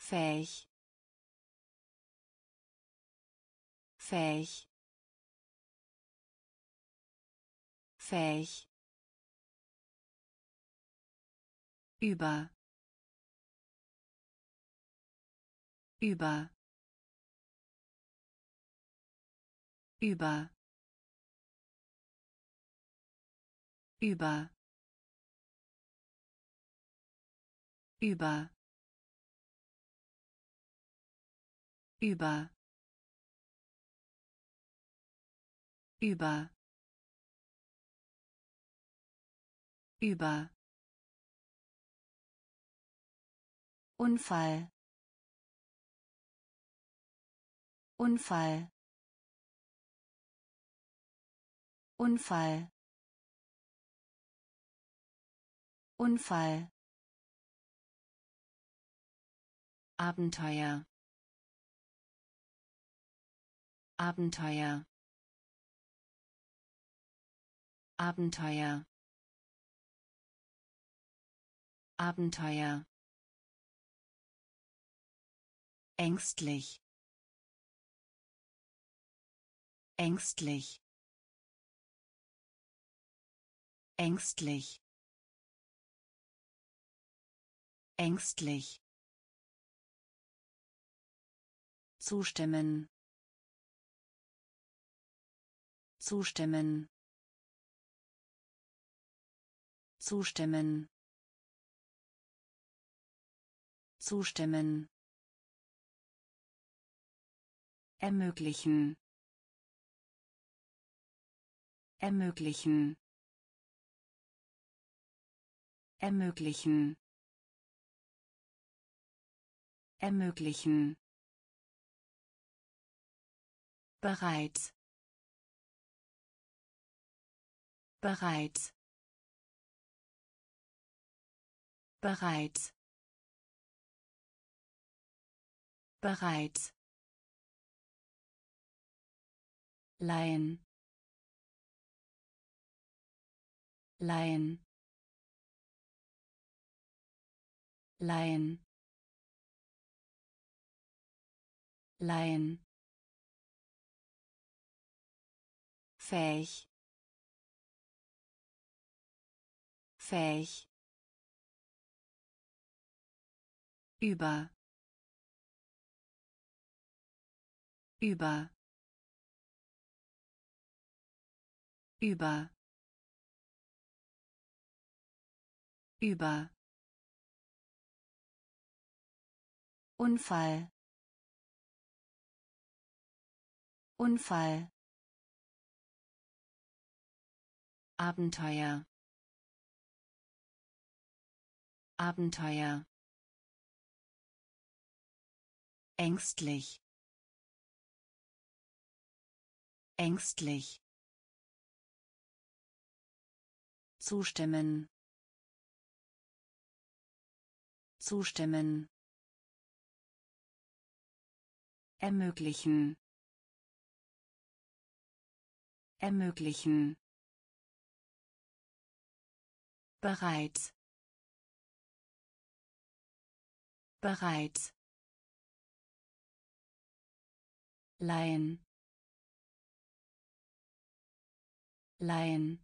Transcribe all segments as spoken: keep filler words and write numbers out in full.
fähig, fähig, fähig, über, über, über, über, über, über, über, über, Unfall, Unfall, Unfall, Unfall, Abenteuer, Abenteuer, Abenteuer, Abenteuer, ängstlich, ängstlich, ängstlich, ängstlich, zustimmen, zustimmen, zustimmen, zustimmen, ermöglichen, ermöglichen, ermöglichen, ermöglichen, bereit, bereit, bereit, bereit, leihen, leihen, leihen, leihen, fähig, fähig, über, über, über, über, Unfall, Unfall, Abenteuer, Abenteuer, ängstlich, ängstlich, zustimmen, zustimmen, ermöglichen, ermöglichen, bereit, bereit, leihen, leihen,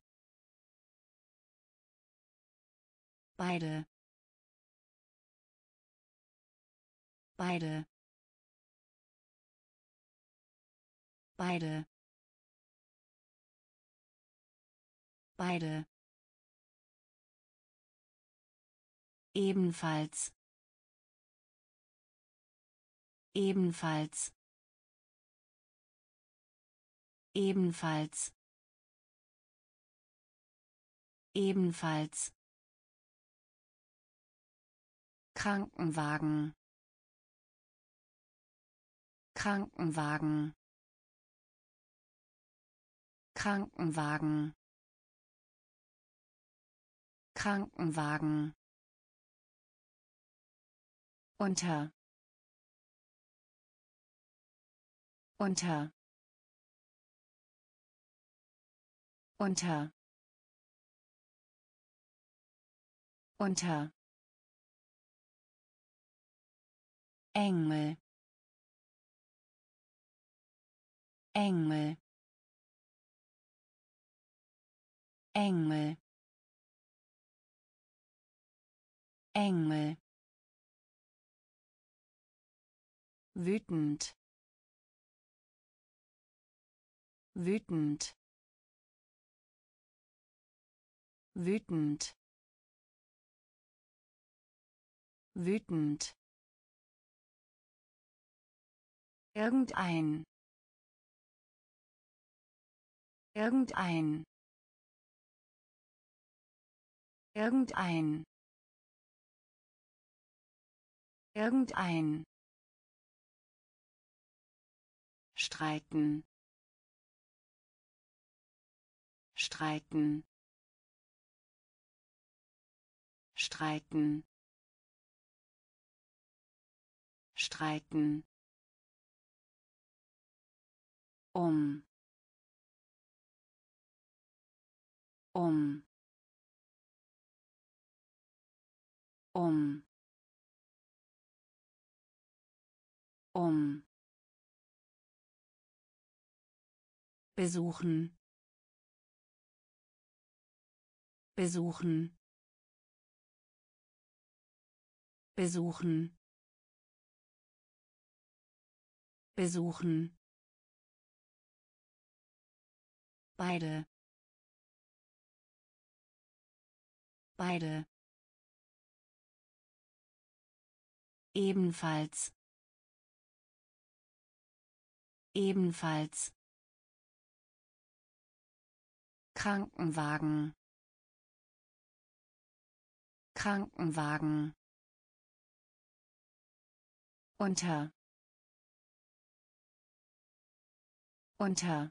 beide, beide, beide, beide, ebenfalls, ebenfalls, ebenfalls, ebenfalls, Krankenwagen, Krankenwagen, Krankenwagen, Krankenwagen, unter, unter, unter, unter, Engel, Engel, Engel, Engel, wütend, wütend, wütend, wütend, irgendein, irgendein, irgendein, irgendein, streiten, streiten, streiten, streiten, um, um, um, um, besuchen, besuchen, besuchen, besuchen, beide, beide, ebenfalls, ebenfalls, Krankenwagen, Krankenwagen, unter, unter,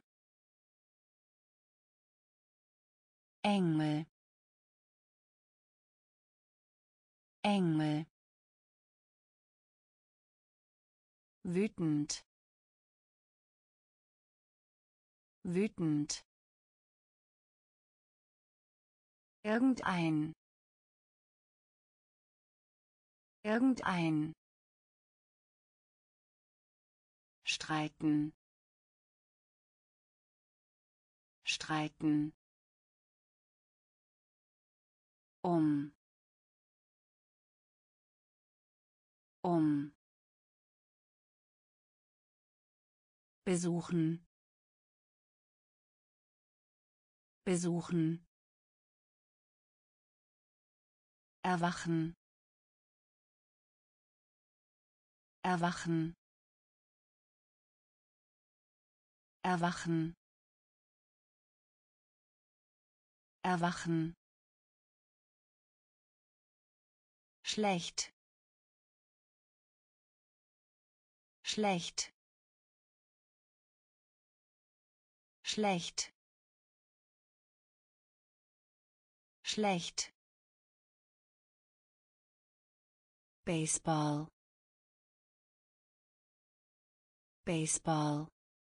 Engel, Engel, wütend, wütend, irgendein, irgendein, streiten, streiten, um, um, besuchen, besuchen, erwachen, erwachen, erwachen, erwachen, schlecht, schlecht, schlecht, schlecht, Baseball, Baseball,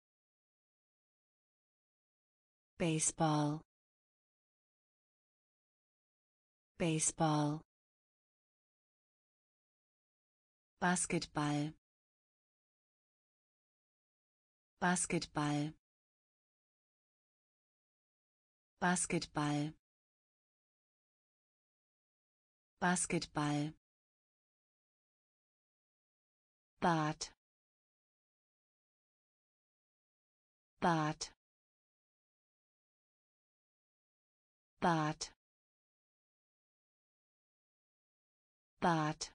Baseball, Baseball, Basketball, Basketball, Basketball, Basketball, Bad, Bad, Bad, Bad,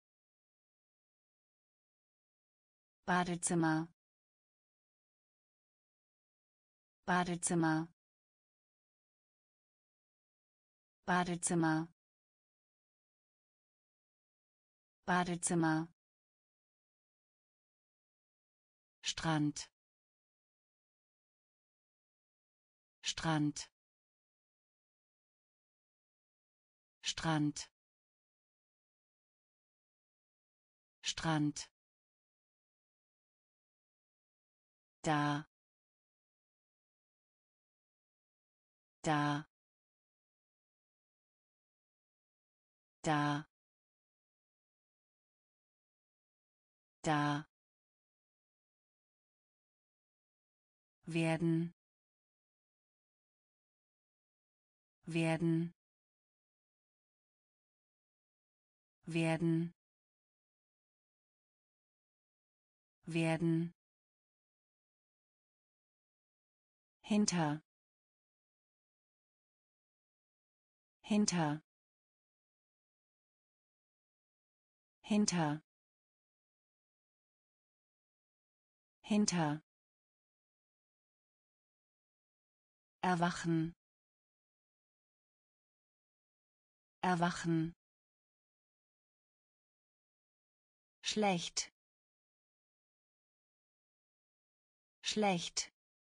Badezimmer, Badezimmer, Badezimmer, Badezimmer, Strand, Strand, Strand, Strand, da, da, da, da werden werden werden werden hinter hinter hinter hinter erwachen erwachen schlecht schlecht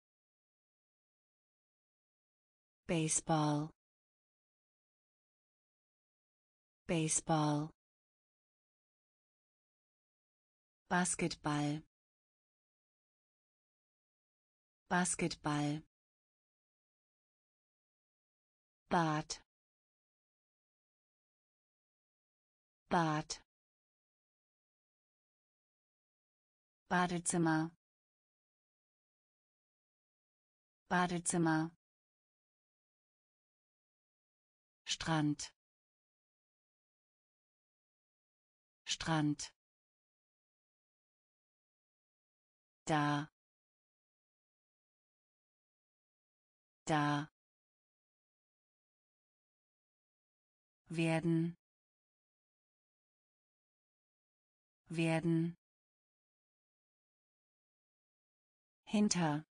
Baseball Baseball Basketball Basketball Bad Bad Badezimmer Badezimmer Strand Strand da da werden werden hinter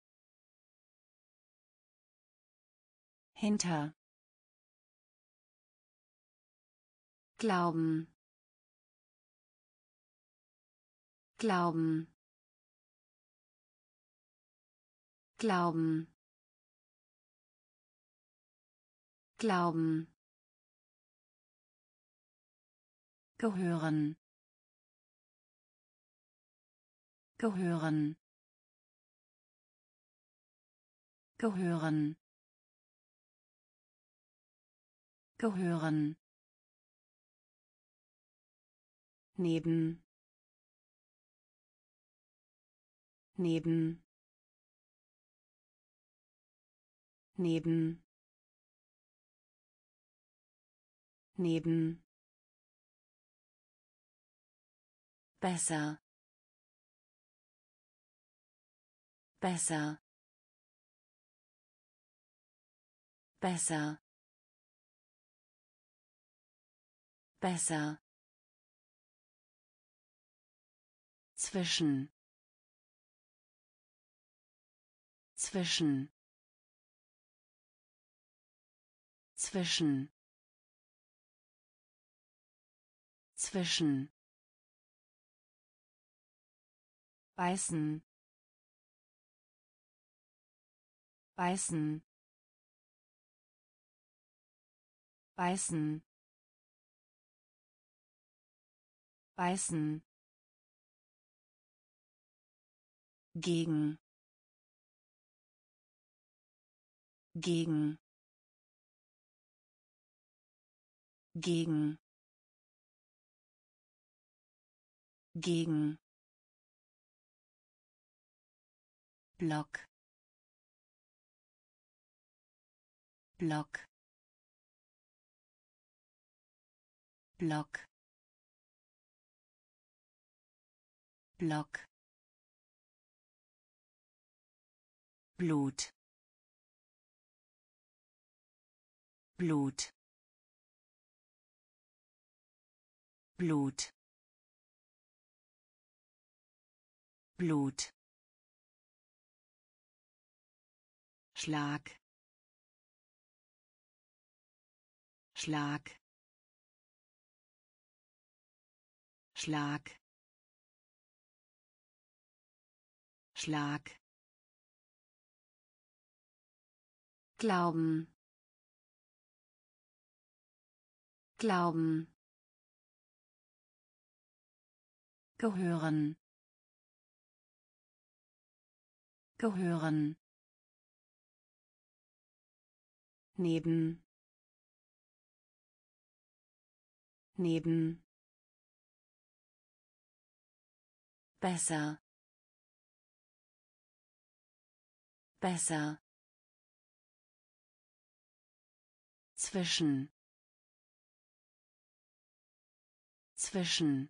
hinter Glauben Glauben Glauben Glauben gehören gehören gehören gehören neben neben neben neben besser besser besser besser zwischen zwischen zwischen zwischen beißen beißen beißen beißen gegen gegen gegen gegen Block Block Block Block Blut Blut Blut Blut Schlag Schlag Schlag Schlag Glauben Glauben gehören gehören neben neben besser, besser, zwischen, zwischen,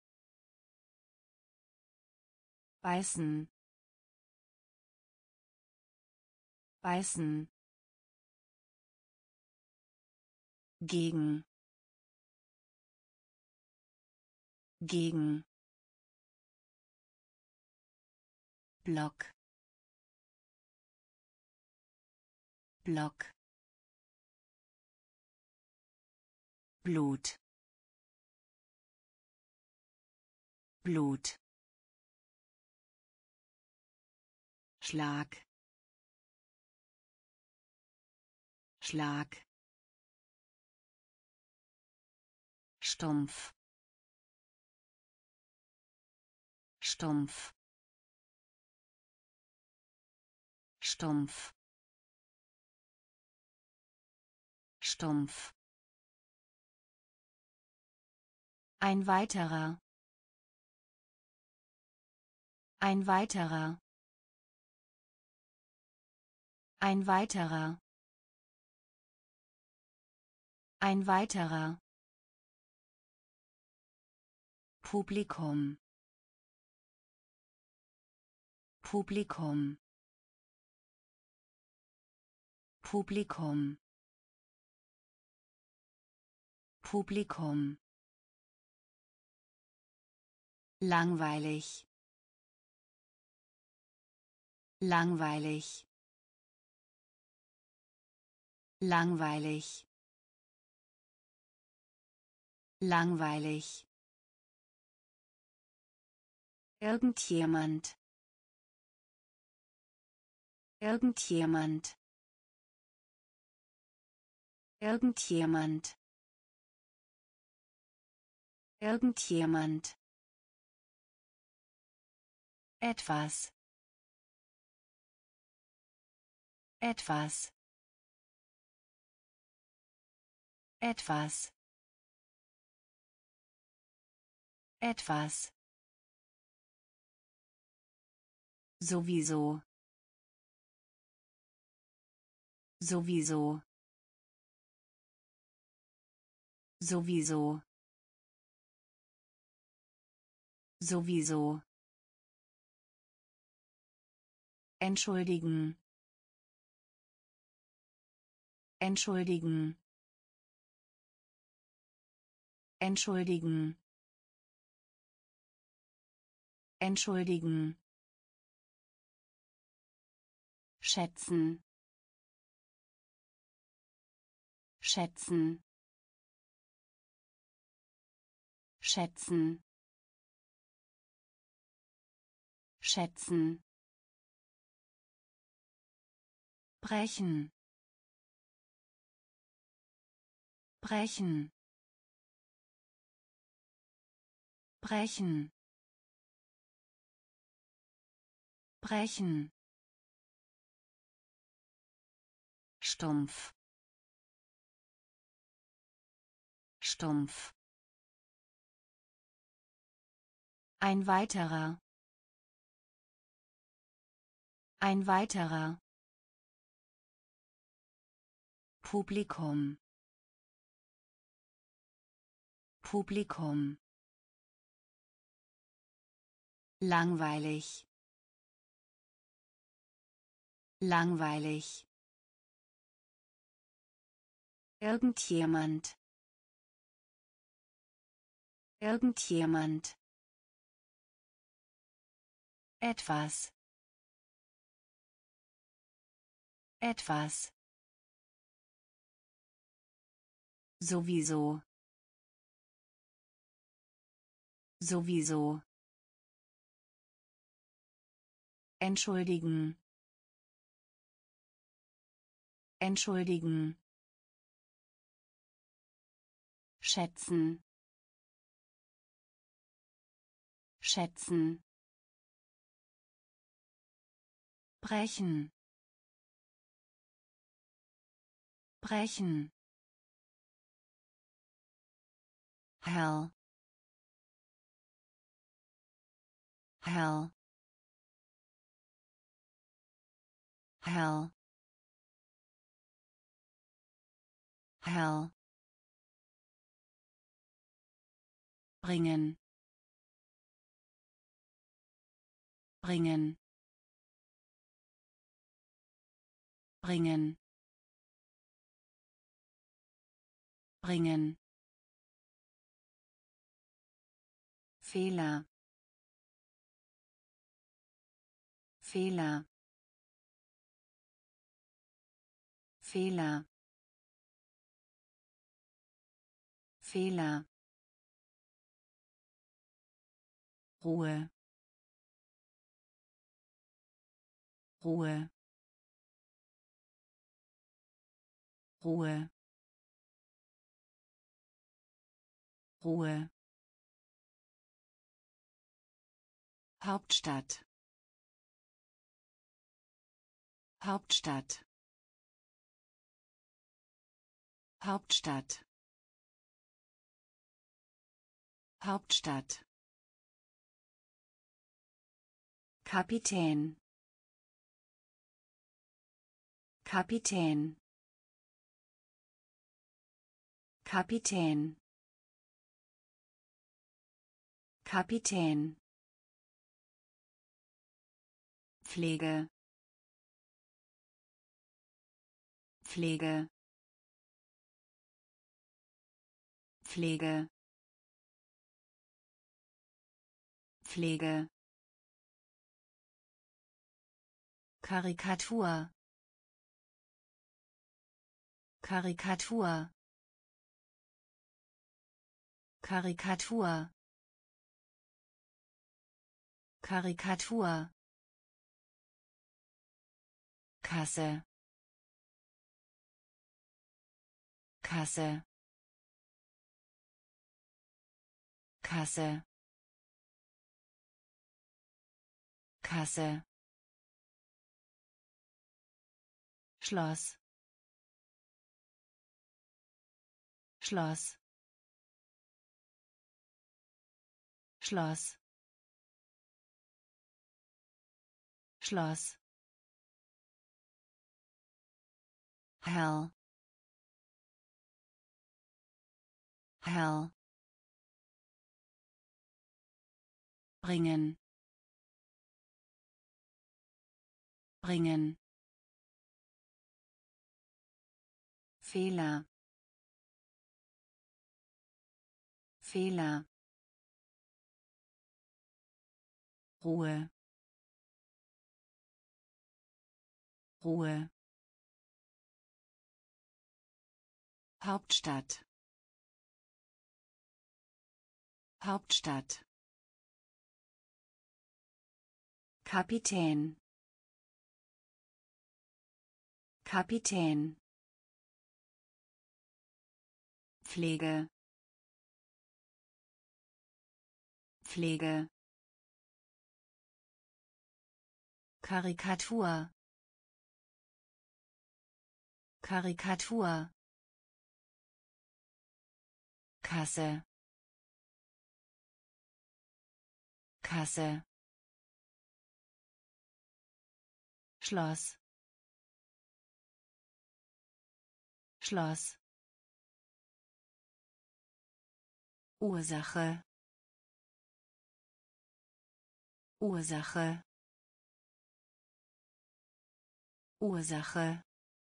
beißen, beißen, gegen, gegen, Block, Block, Blut, Blut, Schlag, Schlag, stumpf, stumpf, stumpf, stumpf, ein weiterer, ein weiterer, ein weiterer, ein weiterer, Publikum, Publikum, Publikum, Publikum, langweilig, langweilig, langweilig, langweilig, irgendjemand, irgendjemand, irgendjemand, irgendjemand, etwas, etwas, etwas, etwas, sowieso, sowieso, sowieso, sowieso, entschuldigen, entschuldigen, entschuldigen, entschuldigen, schätzen, schätzen, schätzen, schätzen, brechen, brechen, brechen, brechen, stumpf, stumpf, ein weiterer, ein weiterer, Publikum, Publikum, langweilig, langweilig, irgendjemand, irgendjemand, etwas, etwas, sowieso, sowieso, entschuldigen, entschuldigen, schätzen, schätzen, brechen, brechen, hell, hell, hell, hell, bringen, bringen, bringen, bringen, Fehler, Fehler, Fehler, Fehler, Ruhe, Ruhe, Ruhe, Ruhe, Hauptstadt, Hauptstadt, Hauptstadt, Hauptstadt, Kapitän, Kapitän, Kapitän, Kapitän, Pflege, Pflege, Pflege, Pflege, Karikatur, Karikatur, Karikatur, Karikatur, Kasse, Kasse, Kasse, Kasse, Schloss, Schloss, Schloss, Schloss, hell, hell, bringen, bringen, Fehler, Fehler, Ruhe, Ruhe, Hauptstadt, Hauptstadt, Kapitän, Kapitän, Pflege, Pflege, Karikatur, Karikatur, Kasse, Kasse, Schloss, Schloss, Ursache, Ursache, Ursache,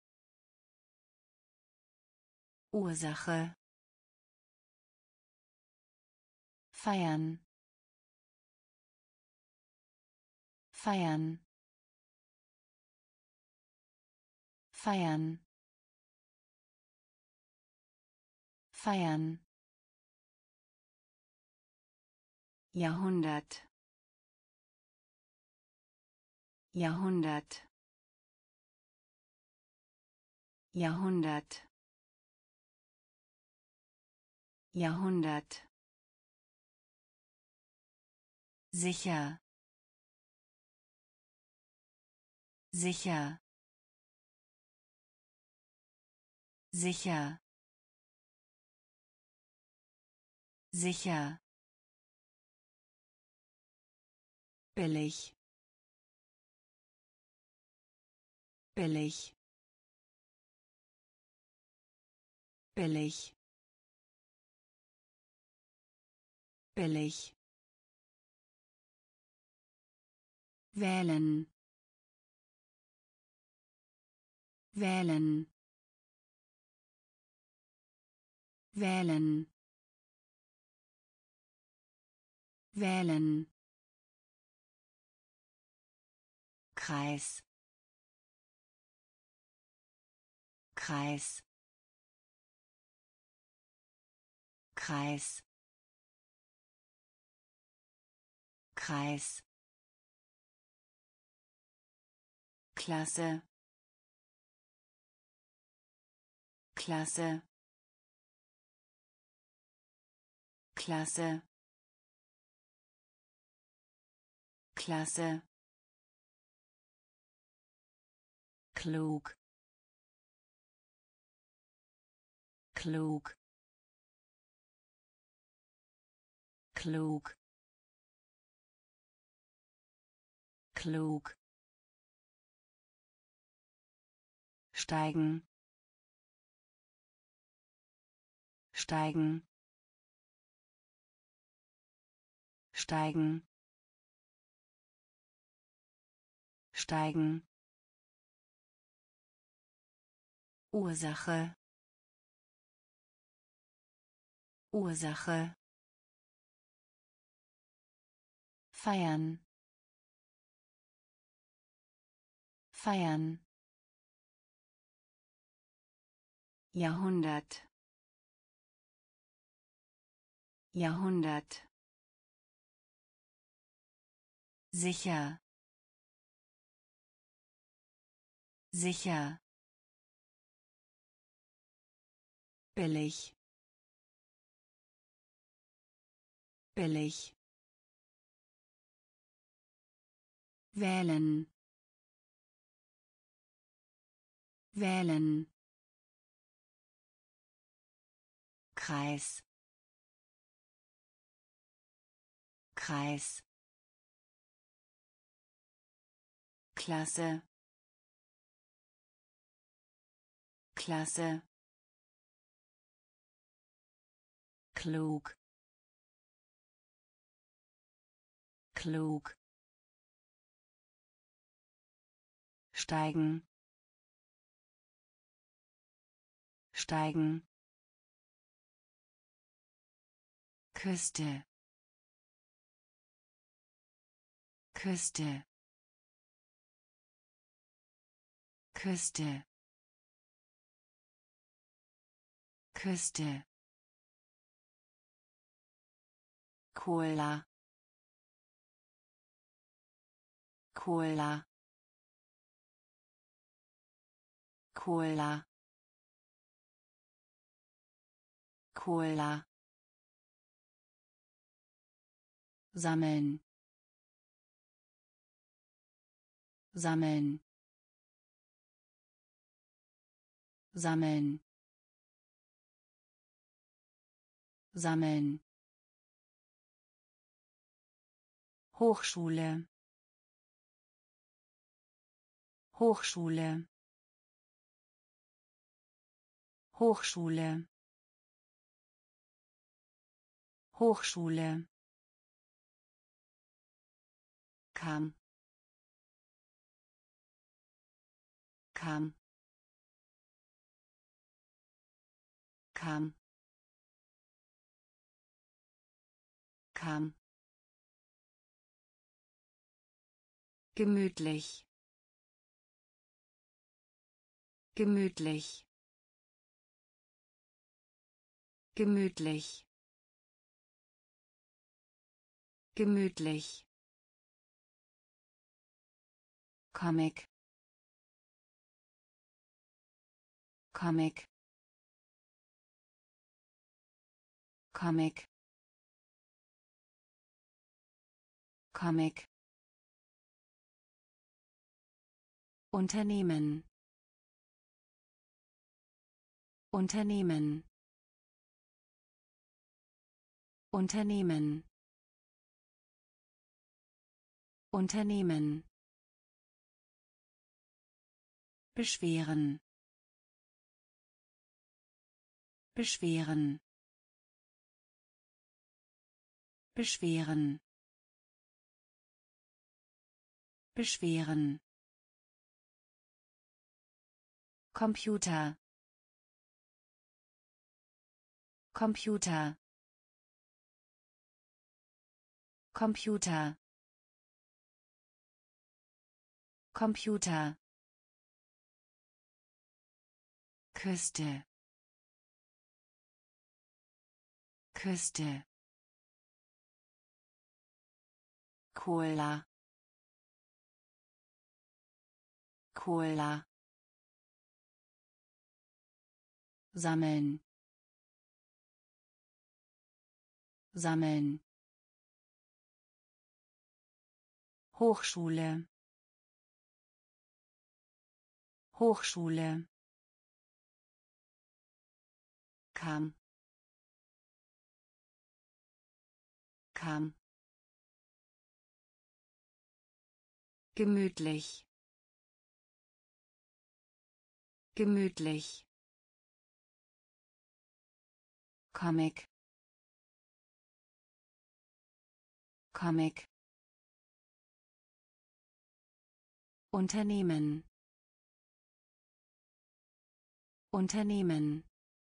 Ursache, feiern, feiern, feiern, feiern, Jahrhundert, Jahrhundert, Jahrhundert, Jahrhundert, sicher, sicher, sicher, sicher, billig billig billig billig wählen wählen wählen wählen Kreis Kreis Kreis Kreis Klasse Klasse Klasse Klasse klug klug klug klug steigen steigen steigen steigen Ursache Ursache feiern feiern Jahrhundert Jahrhundert sicher sicher billig billig wählen wählen Kreis Kreis Klasse Klasse klug klug steigen steigen Küste Küste Küste Küste Cola Cola Cola Cola sammeln sammeln sammeln sammeln Hochschule Hochschule Hochschule Hochschule kam kam kam kam gemütlich gemütlich gemütlich gemütlich Comic Comic Comic Comic Unternehmen Unternehmen Unternehmen Unternehmen. Beschweren. Beschweren. Beschweren. Beschweren. Computer. Computer. Computer. Computer. Küste. Küste. Cola. Cola. Sammeln. Sammeln. Hochschule. Hochschule. Kam. Kam. Gemütlich. Gemütlich. Comic. Comic. Unternehmen. Unternehmen.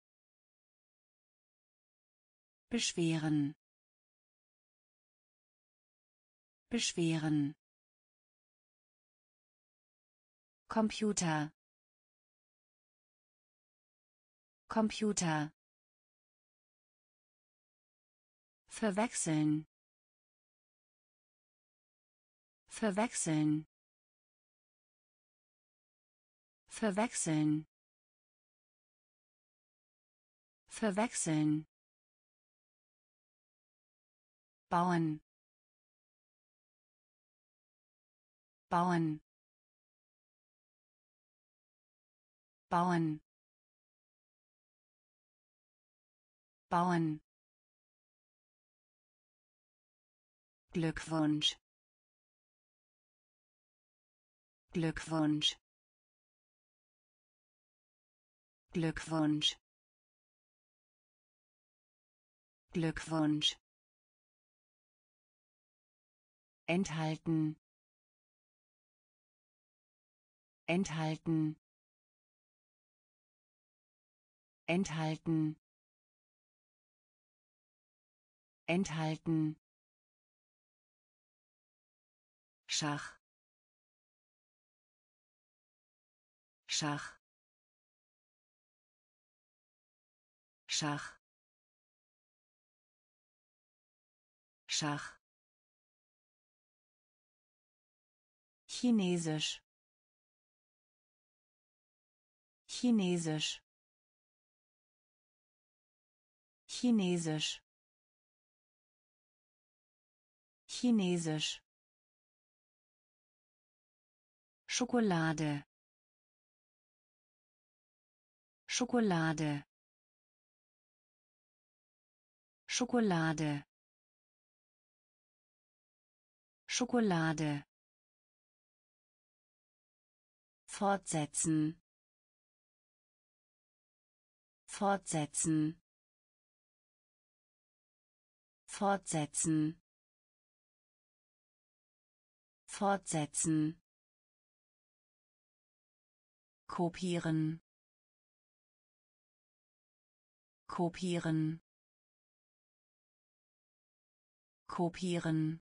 Beschweren. Beschweren. Computer. Computer. Verwechseln. Verwechseln. Verwechseln. Verwechseln. Bauen. Bauen. Bauen. Bauen. Glückwunsch. Glückwunsch. Glückwunsch. Glückwunsch. Enthalten. Enthalten. Enthalten. Enthalten. Schach. Schach. Schach. Schach. Chinesisch. Chinesisch. Chinesisch. Chinesisch. Schokolade. Schokolade. Schokolade. Schokolade. Fortsetzen. Fortsetzen. Fortsetzen. Fortsetzen. Kopieren. Kopieren. Kopieren.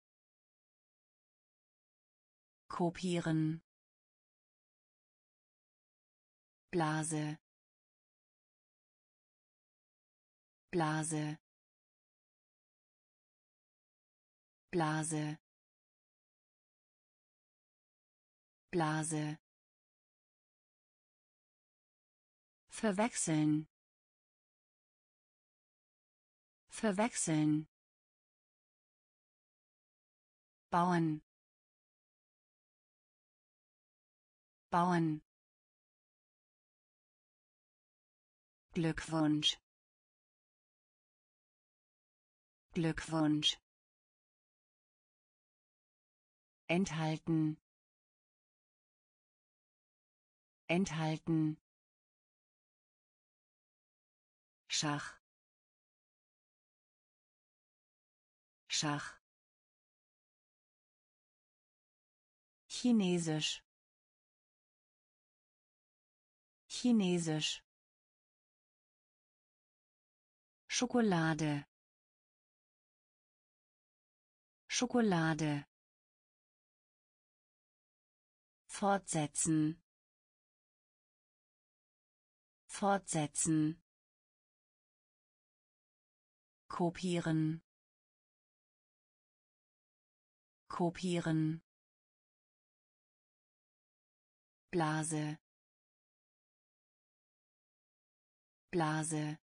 Kopieren. Blase. Blase. Blase. Blase. Verwechseln. Verwechseln. Bauen. Bauen. Glückwunsch. Glückwunsch. enthalten enthalten Schach Schach Chinesisch Chinesisch Schokolade Schokolade fortsetzen fortsetzen kopieren kopieren Blase Blase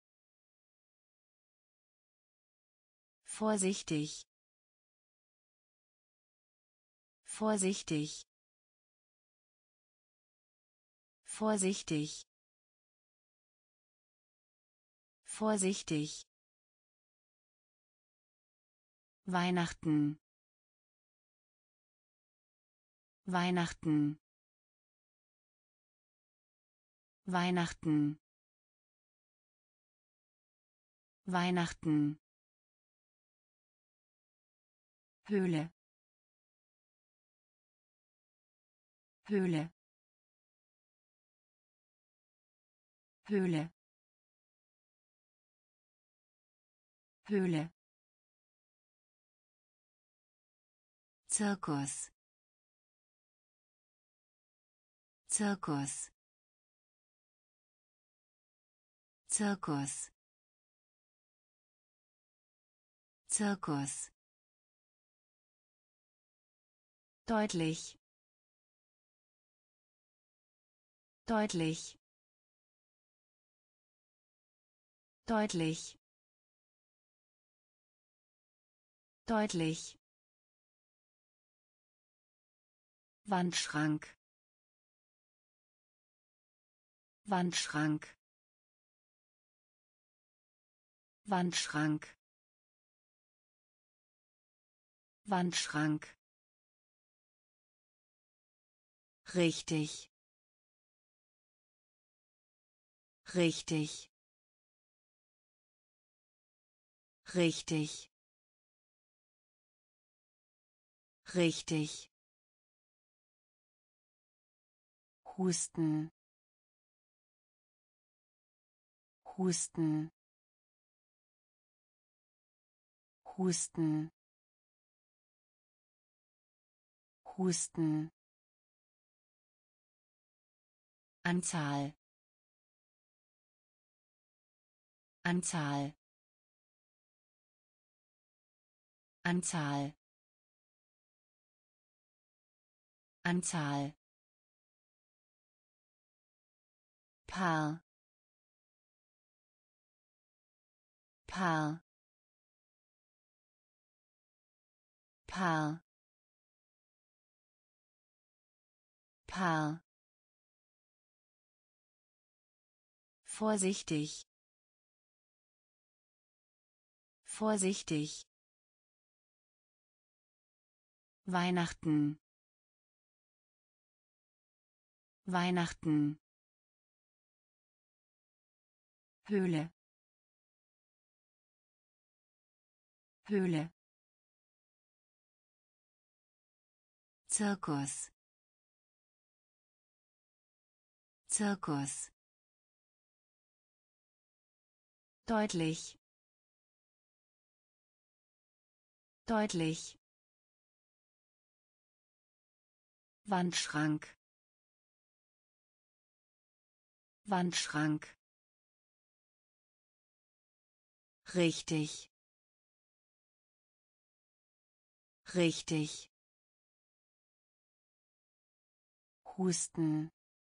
vorsichtig vorsichtig vorsichtig vorsichtig Weihnachten Weihnachten Weihnachten Weihnachten Höhle Höhle Höhle Höhle Zirkus Zirkus Zirkus Zirkus deutlich deutlich deutlich deutlich Wandschrank Wandschrank Wandschrank Wandschrank richtig richtig richtig richtig Husten Husten Husten Husten Anzahl Anzahl Anzahl Anzahl Paar Paar Paar Paar vorsichtig vorsichtig Weihnachten Weihnachten Höhle Höhle Zirkus Zirkus deutlich deutlich Wandschrank Wandschrank richtig richtig Husten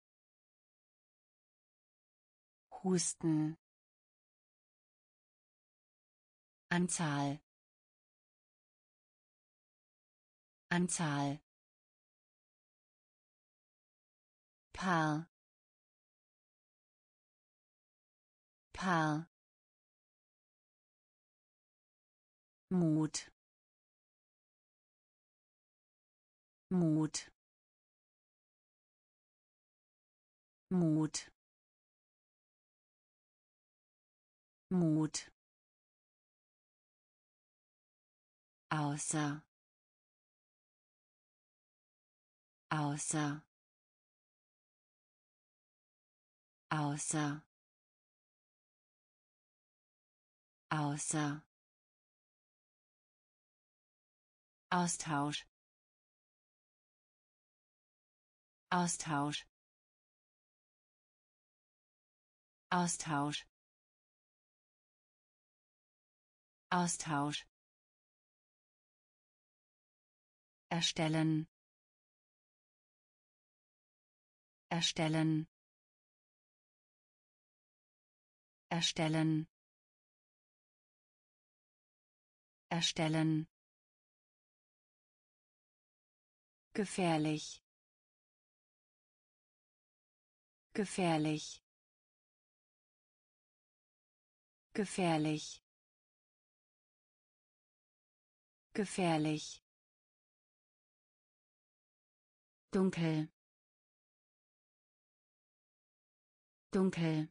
Husten Anzahl Anzahl Paar Paar Mut Mut, Mut, Mut, außer, außer, außer, außer, Austausch, Austausch, Austausch, Austausch, erstellen, erstellen, erstellen, erstellen, gefährlich, gefährlich, gefährlich, gefährlich, dunkel, dunkel,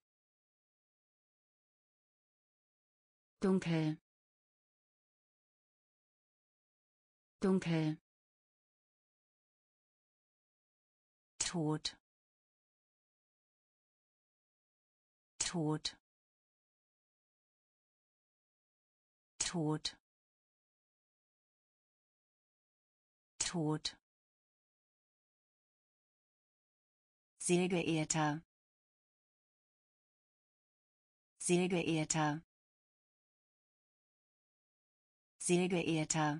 dunkel, dunkel, tot, tot, tot, tot, sehr geehrter, sehr geehrter, sehr geehrter,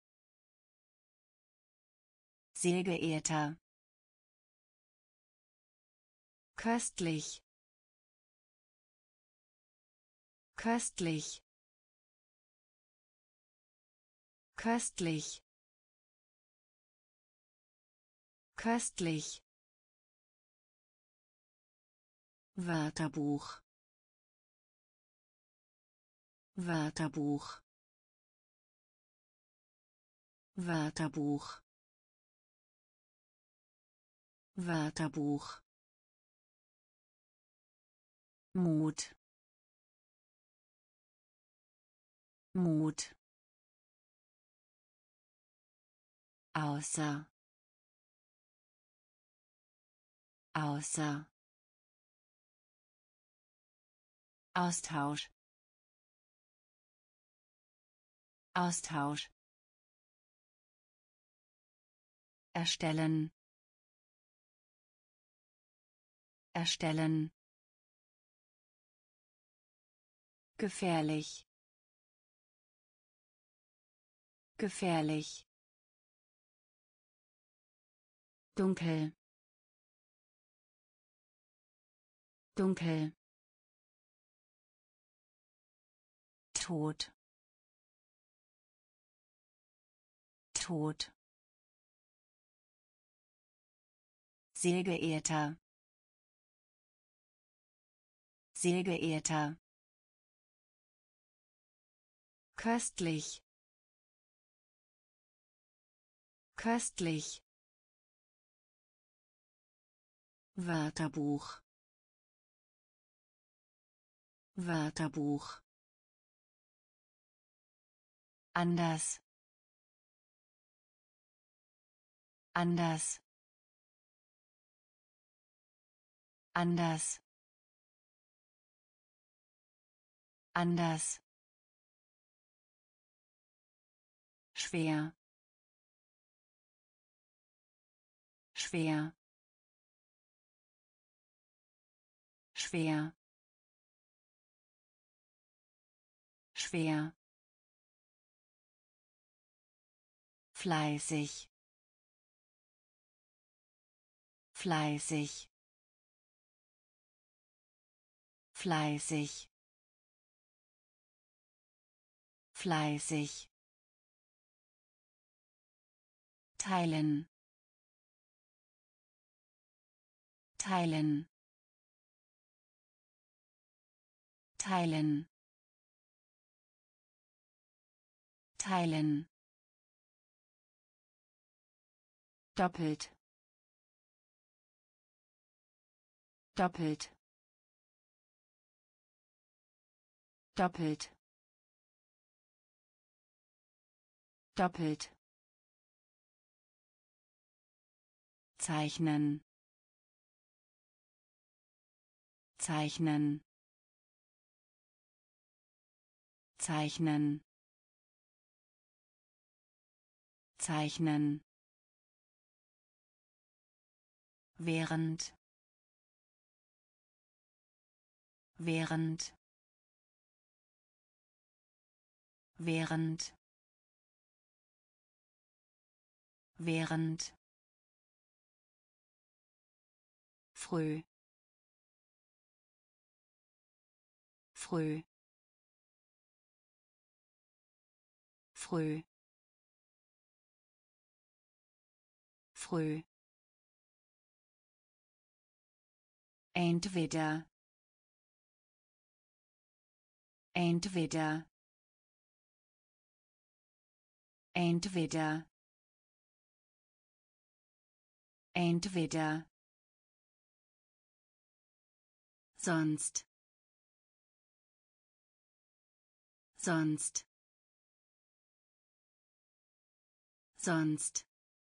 sehr geehrter, köstlich, köstlich, köstlich, köstlich, Wörterbuch, Wörterbuch, Wörterbuch, Wörterbuch, Mut, Mut, außer, außer, Austausch, Austausch, erstellen, erstellen, gefährlich, gefährlich, dunkel, dunkel, tot, tot, sehr geehrter, sehr geehrter, köstlich, köstlich, Wörterbuch, Wörterbuch, anders, anders, anders, anders, schwer, schwer, schwer, schwer, fleißig, fleißig, fleißig, fleißig, teilen, teilen, teilen, teilen, doppelt doppelt doppelt doppelt zeichnen zeichnen zeichnen zeichnen während während während während früh früh früh früh entweder entweder entweder entweder sonst sonst sonst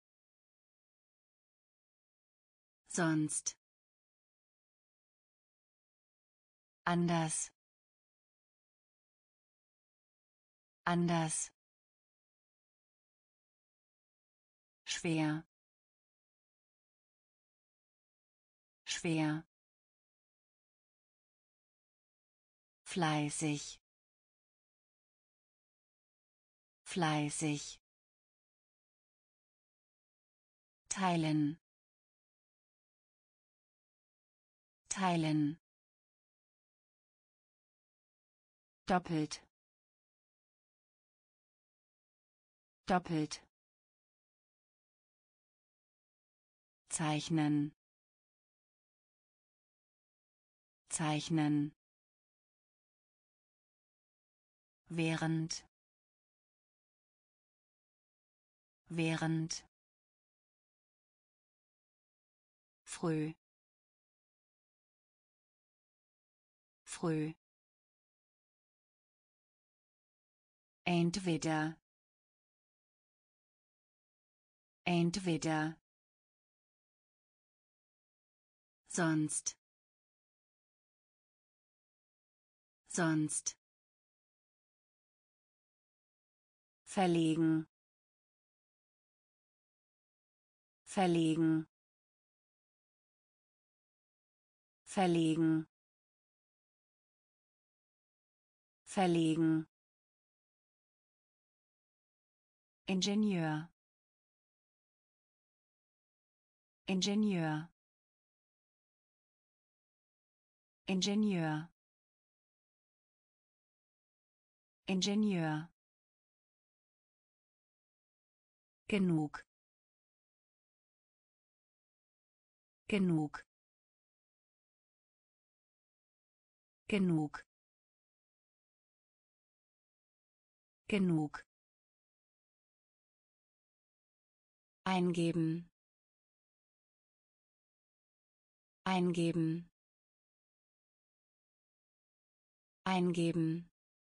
sonst anders anders schwer schwer fleißig fleißig teilen teilen doppelt doppelt zeichnen zeichnen während während früh früh entweder entweder sonst sonst verlegen verlegen verlegen verlegen Ingenieur Ingenieur Ingenieur Ingenieur genug genug genug genug eingeben eingeben eingeben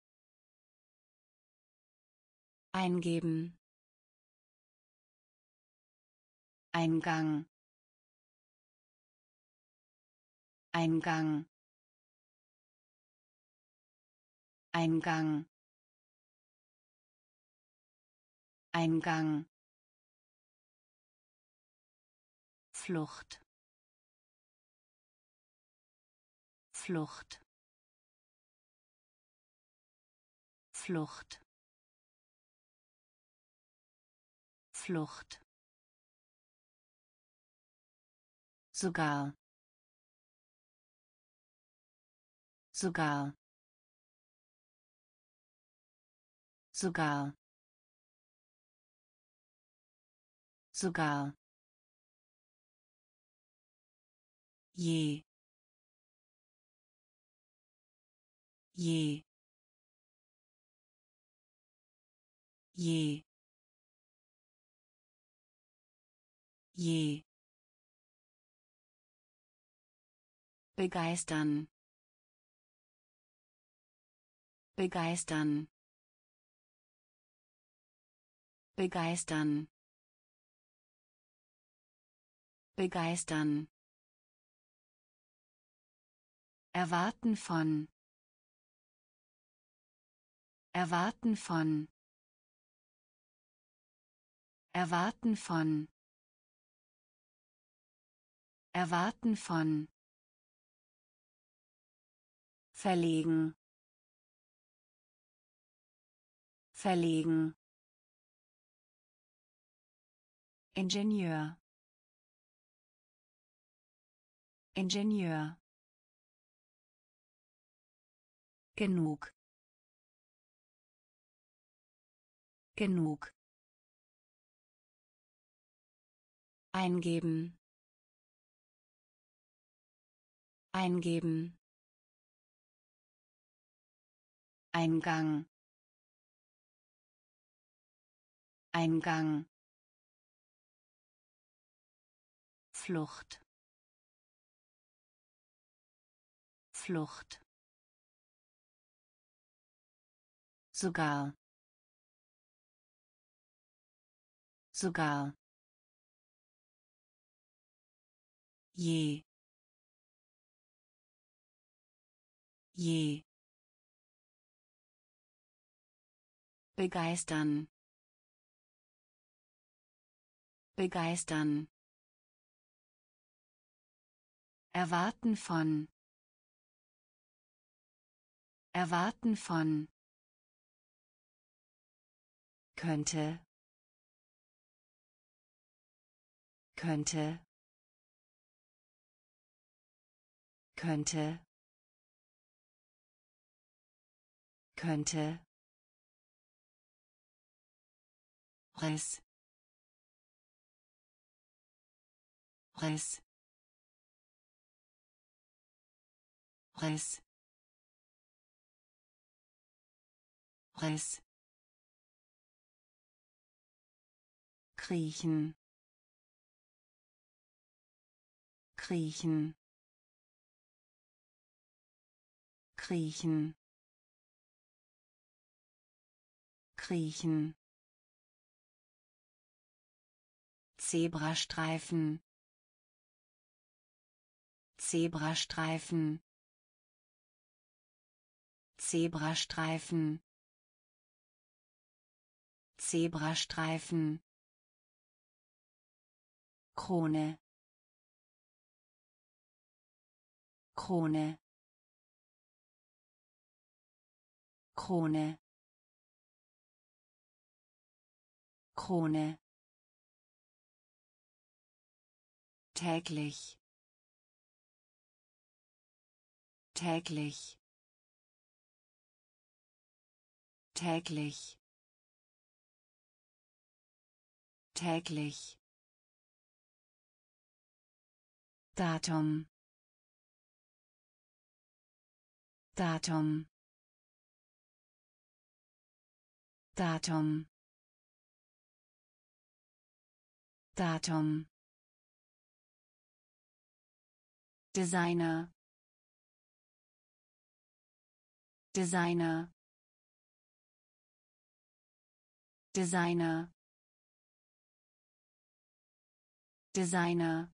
eingeben Eingang Eingang Eingang Eingang Flucht Flucht Flucht Flucht sogar sogar sogar sogar je je je je, begeistern, begeistern, begeistern, begeistern, erwarten von, erwarten von, erwarten von, erwarten von, verlegen, verlegen, Ingenieur, Ingenieur, genug, genug, eingeben, eingeben, Eingang, Eingang, Flucht, Flucht, sogar, sogar, je, je, begeistern, begeistern, erwarten von, erwarten von, könnte, könnte, könnte, könnte, Riss, Riss, Riss, Riss, kriechen, kriechen, kriechen, kriechen, Zebrastreifen, Zebrastreifen, Zebrastreifen, Zebrastreifen, Krone, Krone, Krone, Krone, täglich, täglich, täglich, täglich, Datum, Datum, Datum, Datum, Designer, Designer, Designer, Designer,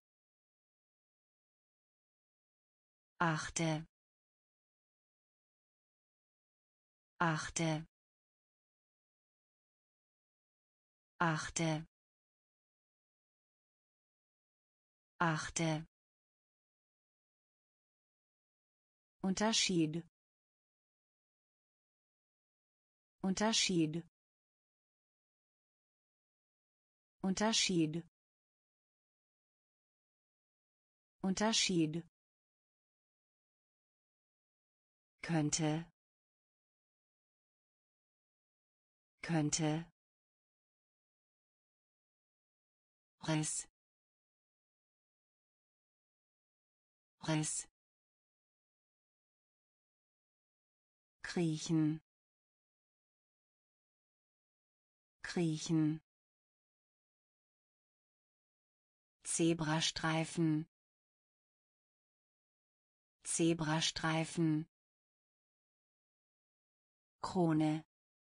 achte, achte, achte, achte, Unterschied, Unterschied, Unterschied, Unterschied, könnte, könnte, Riss, Riss, kriechen, kriechen, Zebrastreifen, Zebrastreifen, Krone,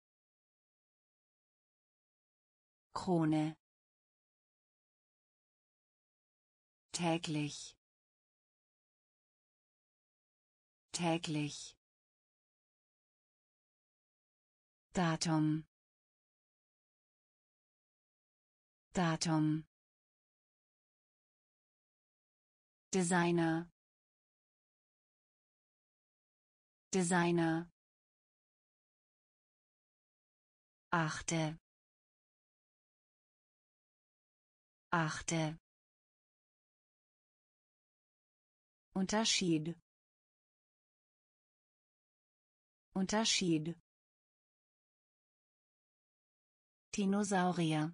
Krone, täglich, täglich, Datum, Datum, Designer, Designer, achte, achte, Unterschied, Unterschied, Dinosaurier,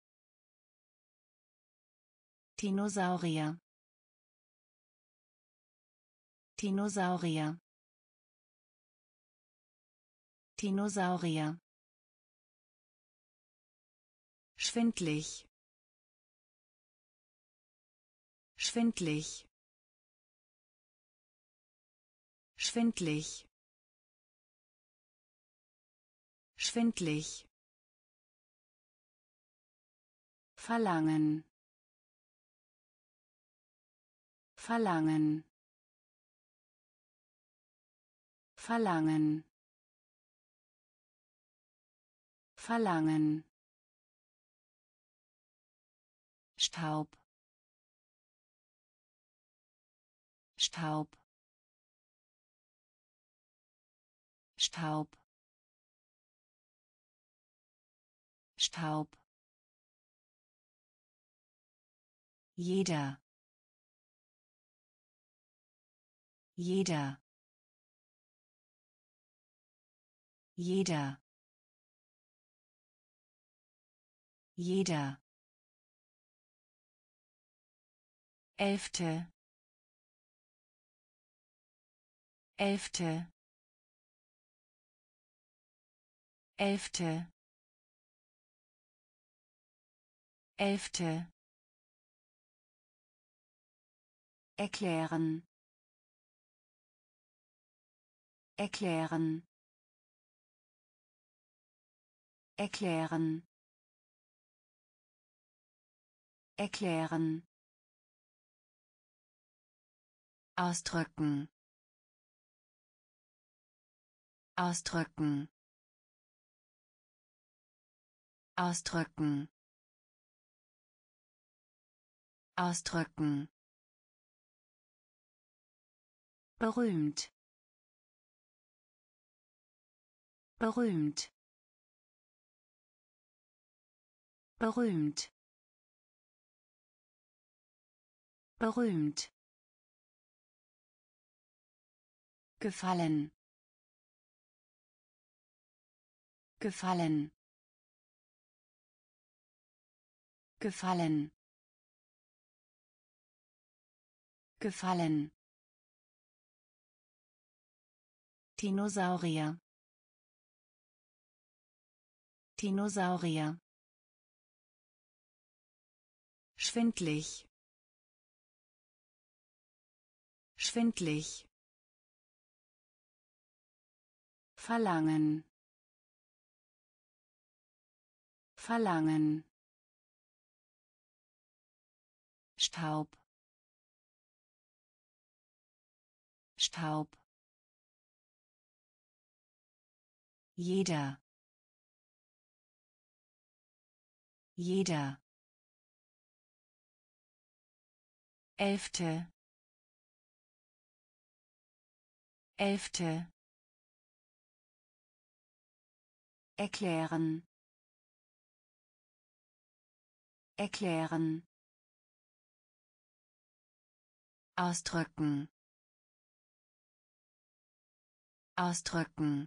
Dinosaurier, Dinosaurier, Dinosaurier, schwindlig, schwindlig, schwindlig, schwindlig, verlangen, verlangen, verlangen, verlangen, Staub, Staub, Staub, Staub, jeder, jeder, jeder, jeder, elfte, elfte, elfte, elfte, erklären, erklären, erklären, erklären, ausdrücken, ausdrücken, ausdrücken, ausdrücken, berühmt, berühmt, berühmt, berühmt, gefallen, gefallen, gefallen, gefallen, Dinosaurier, Dinosaurier, schwindlig, schwindlig, verlangen, verlangen, Staub, Staub, jeder, jeder, elfte, elfte, erklären, erklären, ausdrücken, ausdrücken,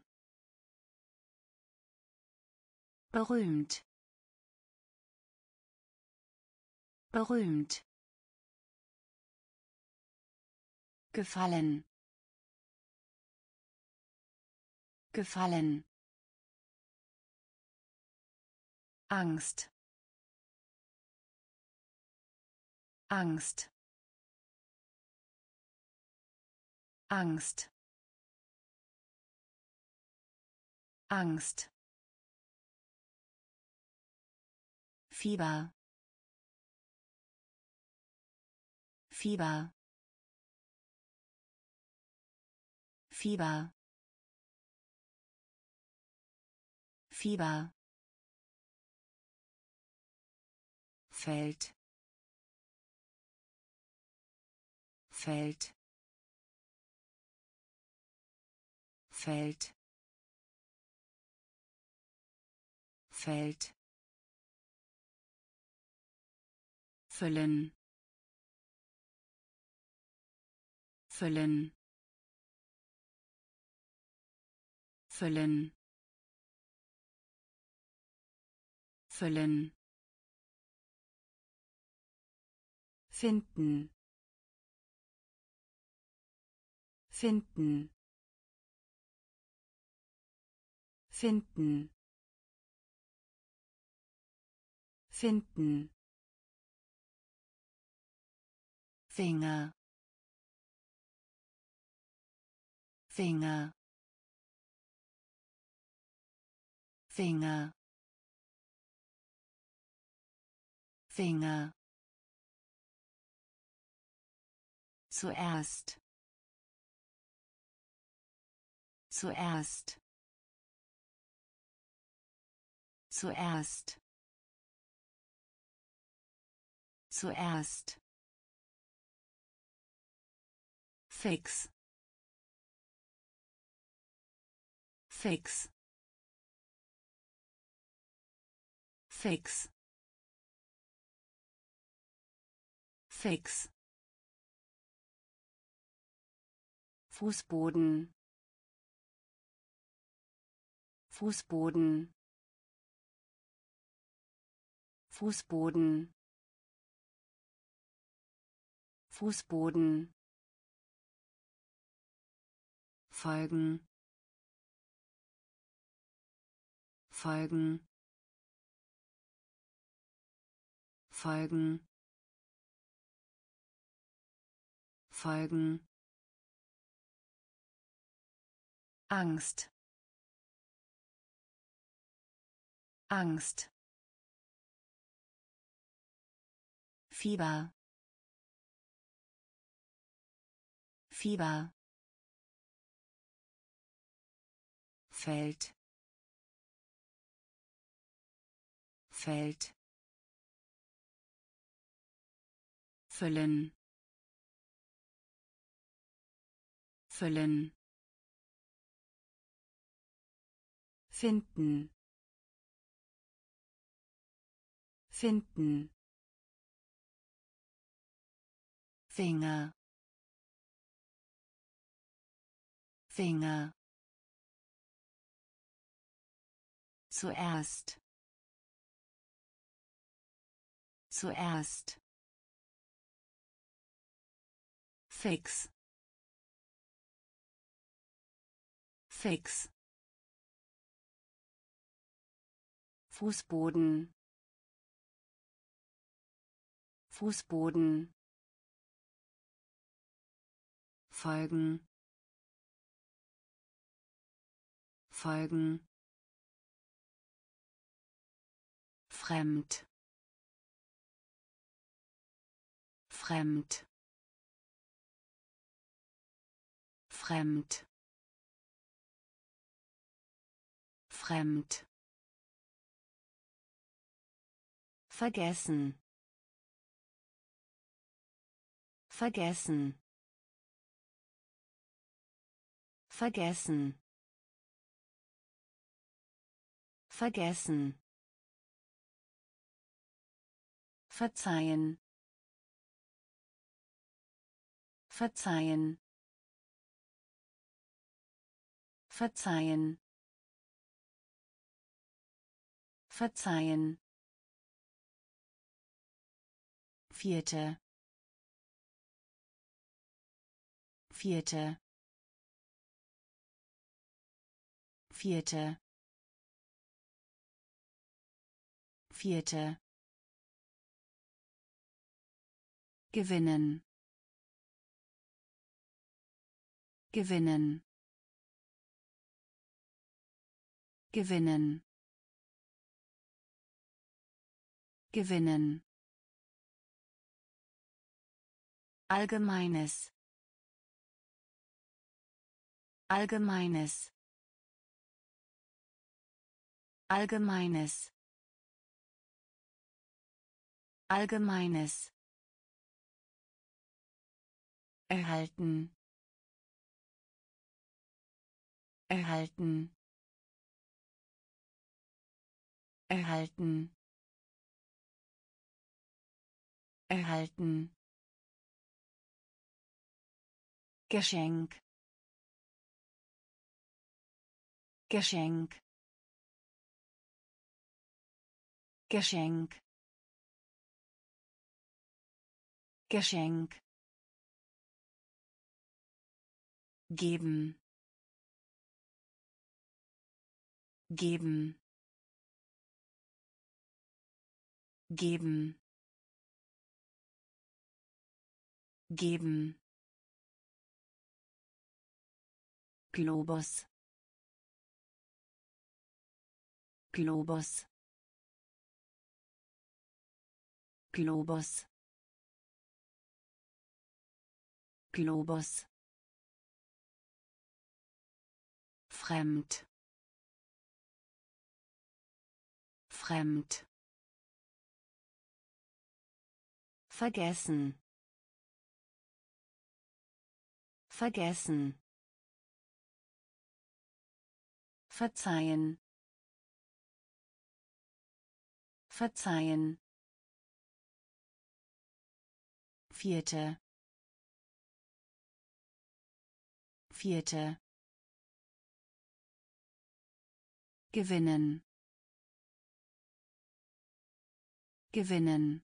berühmt, berühmt, gefallen, gefallen, Angst, Angst, Angst, Angst, Fieber, Fieber, Fieber, Fieber, Feld, Feld, Feld, Feld, füllen, füllen, füllen, füllen, finden, finden, finden, finden, Finger, Finger, Finger, Finger, zuerst, zuerst, zuerst, zuerst, fix, fix, fix, fix, Fußboden, Fußboden, Fußboden, Fußboden, folgen, folgen, folgen, folgen, Angst, Angst, Fieber, Fieber, Feld, Feld, füllen, füllen, finden, finden, Finger, Finger, zuerst, zuerst, fix, fix, Fußboden, Fußboden, folgen, folgen, fremd, fremd, fremd, fremd, vergessen, vergessen, vergessen, vergessen, verzeihen, verzeihen, verzeihen, verzeihen, vierte, vierte, vierte, vierte, gewinnen, gewinnen, gewinnen, gewinnen, allgemeines, allgemeines, allgemeines, allgemeines, erhalten, erhalten, erhalten, erhalten, Geschenk, Geschenk, Geschenk, Geschenk, geben, geben, geben, geben, Globus, Globus, Globus, Globus, fremd, fremd, vergessen, vergessen, verzeihen, verzeihen, vierte, vierte, gewinnen, gewinnen,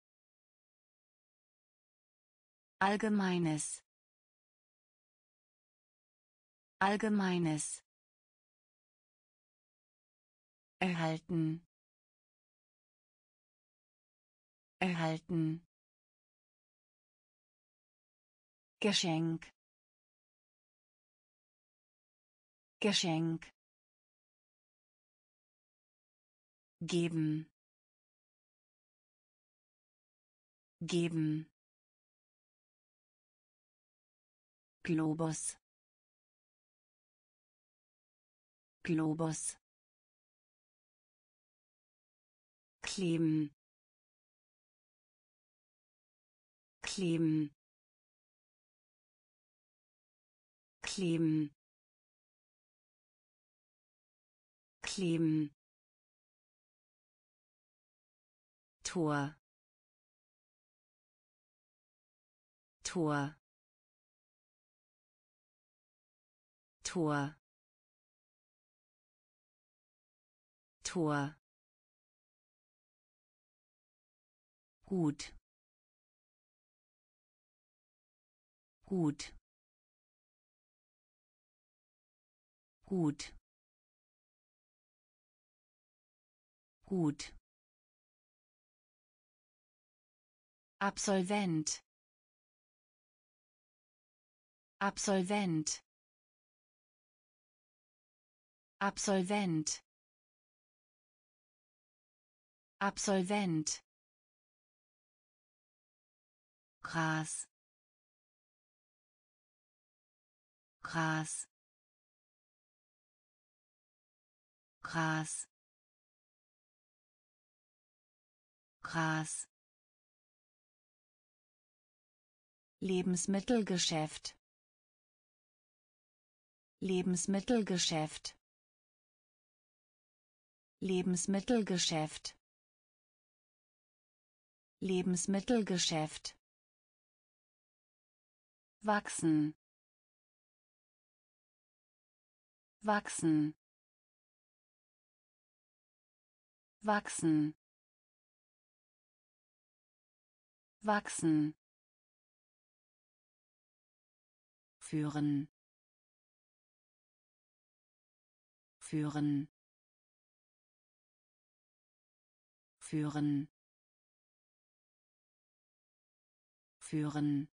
allgemeines, allgemeines, erhalten, erhalten, Geschenk, Geschenk, geben, geben, Globus, Globus, kleben, kleben, kleben, kleben, Tor, Tor, Tor, Tor, gut, gut, gut, gut, Absolvent, Absolvent, Absolvent, Absolvent, Gras, Gras, Gras, Gras, Lebensmittelgeschäft, Lebensmittelgeschäft, Lebensmittelgeschäft, Lebensmittelgeschäft, wachsen, wachsen, wachsen, wachsen, führen, führen, führen, führen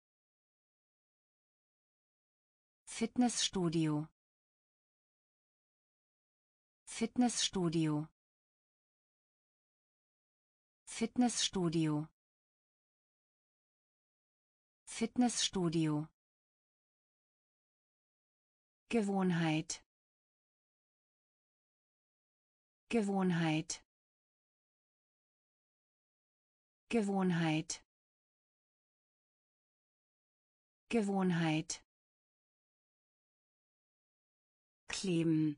Fitnessstudio Fitnessstudio Fitnessstudio Fitnessstudio Gewohnheit Gewohnheit Gewohnheit Gewohnheit kleben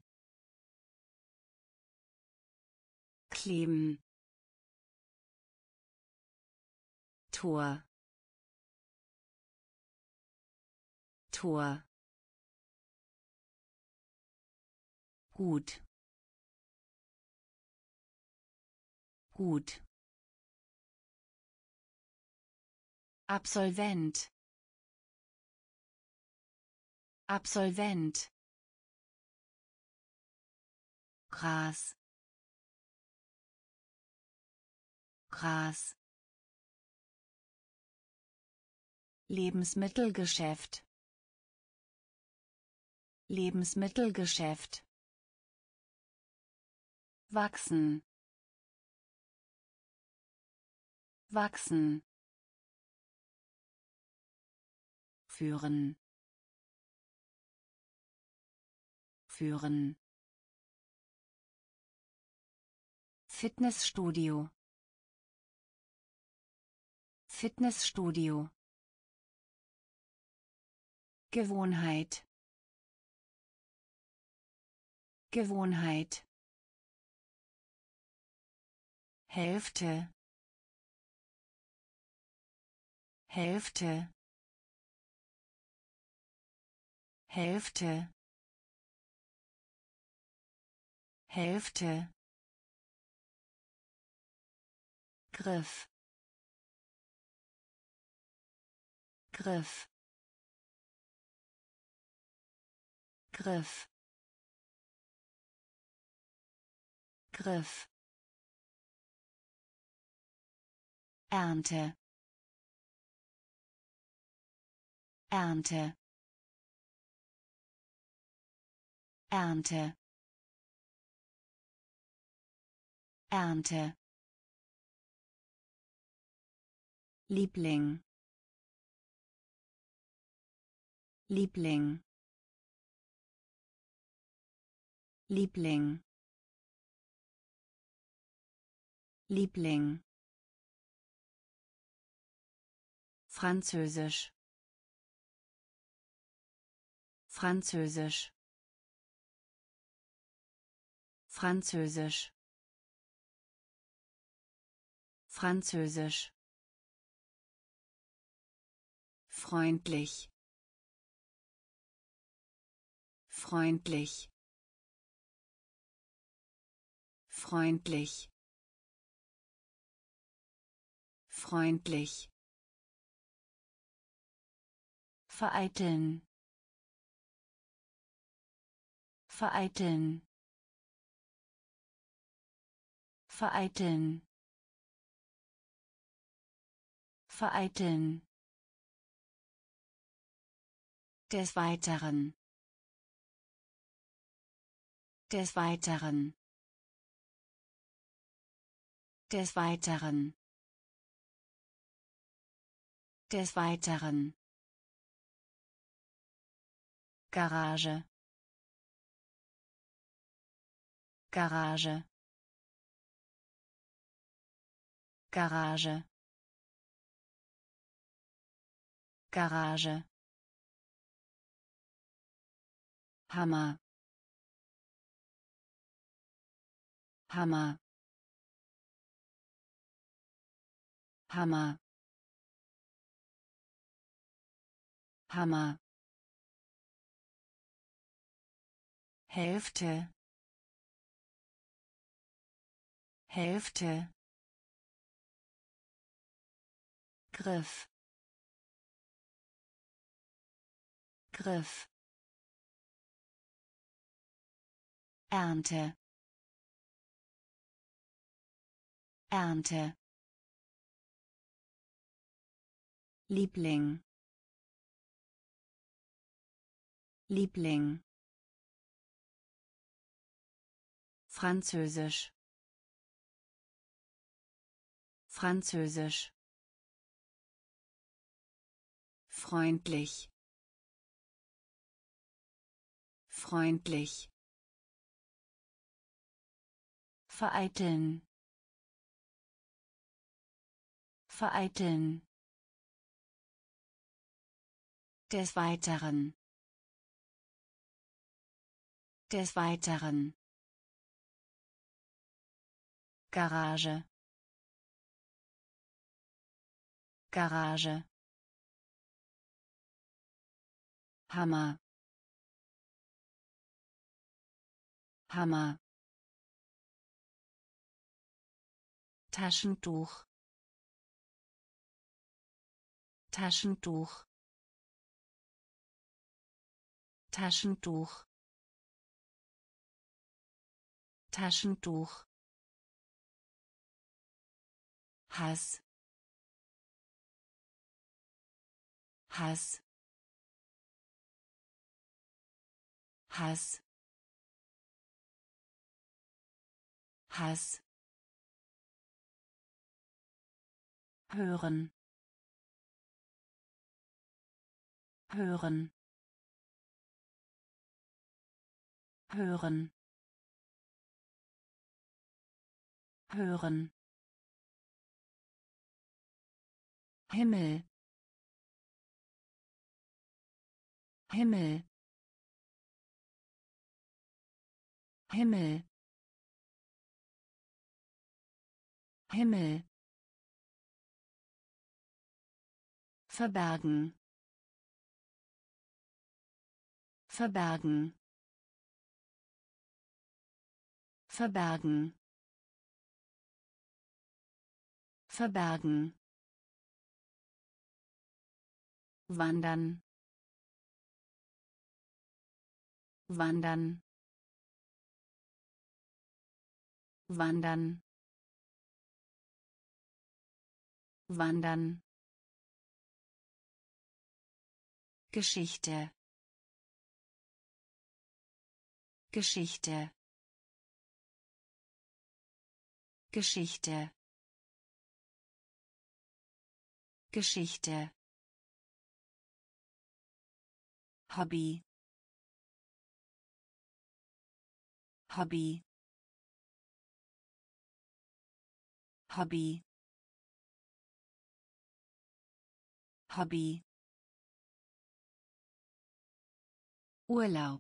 kleben Tor Tor gut gut Absolvent Absolvent Gras Gras Lebensmittelgeschäft Lebensmittelgeschäft wachsen wachsen führen führen Fitnessstudio Fitnessstudio Gewohnheit Gewohnheit Hälfte Hälfte Hälfte Hälfte Griff Griff Griff Griff Ernte Ernte Ernte Ernte Liebling Liebling Liebling Liebling Französisch Französisch Französisch Französisch freundlich freundlich freundlich freundlich vereiteln vereiteln vereiteln vereiteln des Weiteren des Weiteren des Weiteren des Weiteren Garage Garage Garage Garage Hammer Hammer Hammer Hammer Hälfte Hälfte Griff Griff Ernte Ernte Liebling. Liebling. Französisch. Französisch. Freundlich. Freundlich. Vereiteln. Vereiteln. Des Weiteren. Des Weiteren. Garage. Garage. Hammer. Hammer. Taschentuch. Taschentuch. Taschentuch. Taschentuch. Hass. Hass. Hass. Hass. Hören. Hören. Hören. Hören. Himmel. Himmel. Himmel. Himmel. Verbergen. Verbergen. Verbergen. Verbergen. Wandern. Wandern. Wandern. Wandern. Geschichte. Geschichte. Geschichte. Geschichte. Hobby. Hobby. Hobby. Hobby. Urlaub.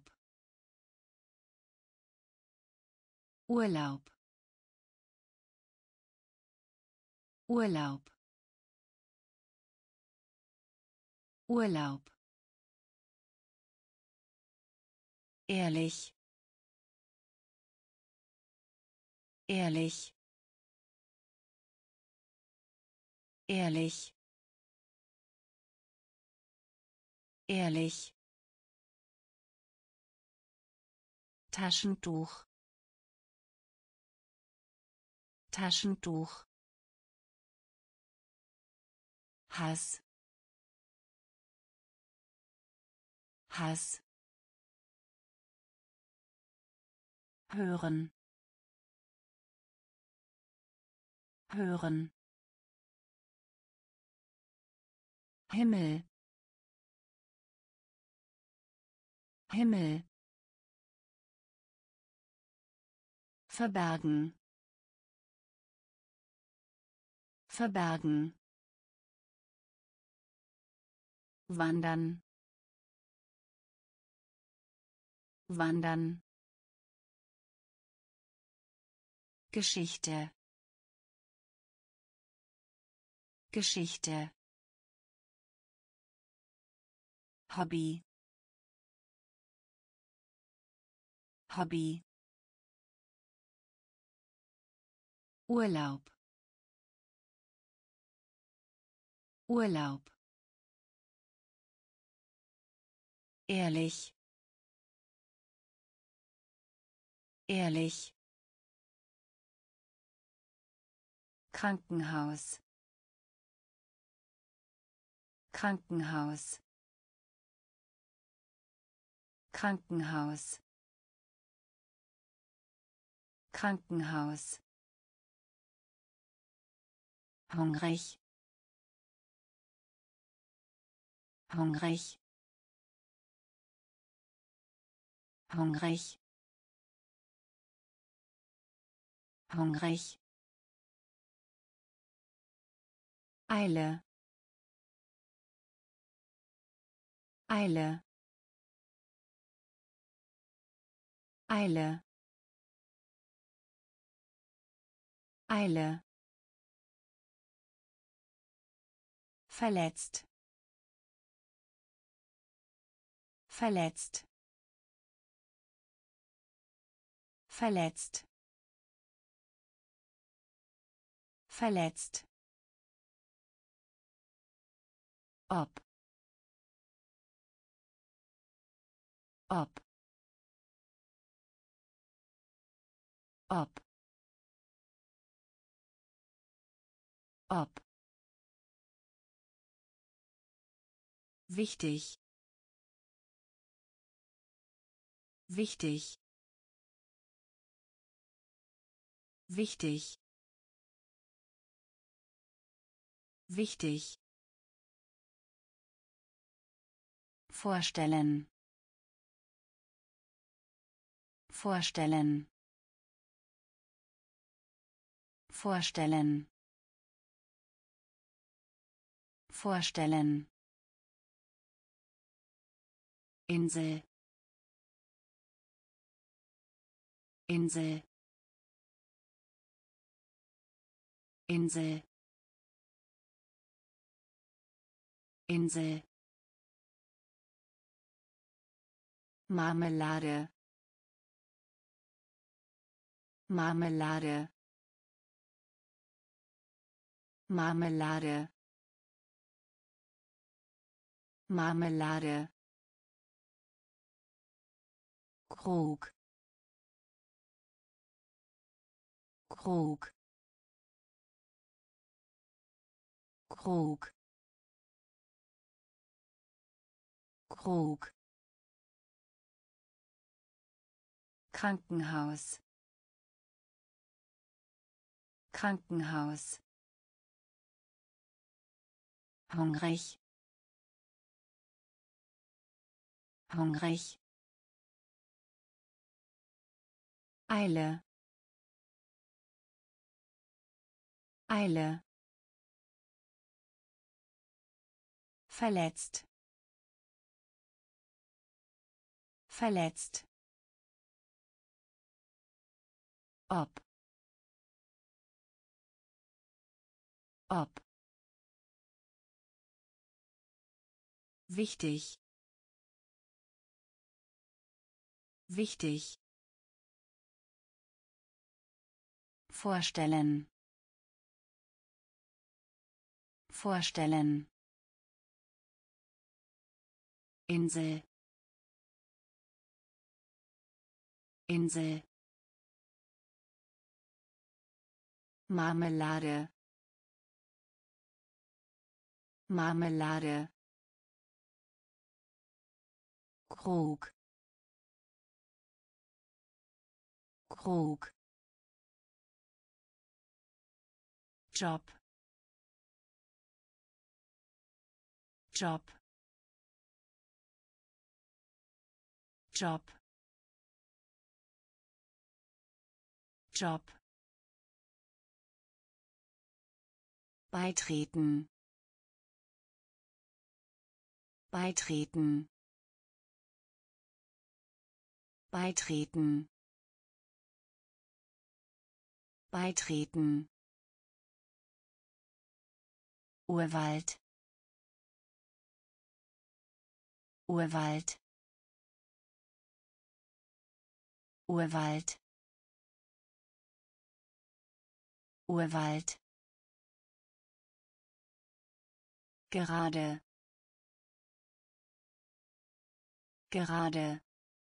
Urlaub. Urlaub. Urlaub. Ehrlich. Ehrlich. Ehrlich. Ehrlich. Taschentuch. Taschentuch. Hass. Hass. Hören. Hören. Himmel. Himmel. Verbergen. Verbergen. Wandern. Wandern. Geschichte. Geschichte. Hobby. Hobby. Urlaub. Urlaub. Ehrlich. Ehrlich. Krankenhaus. Krankenhaus Krankenhaus Krankenhaus hungrig hungrig hungrig hungrig Eile Eile Eile Eile verletzt verletzt verletzt verletzt ob ob ob ob wichtig wichtig wichtig wichtig vorstellen vorstellen vorstellen vorstellen Insel Insel Insel Insel Marmelade Marmelade Marmelade Marmelade Krug Krug Krug Krug Krankenhaus Krankenhaus hungrig hungrig Eile Eile verletzt verletzt ob ob wichtig wichtig vorstellen vorstellen Insel Insel Marmelade Marmelade Krug Krug Job Job Job Job beitreten beitreten beitreten beitreten Urwald Urwald Urwald Urwald gerade gerade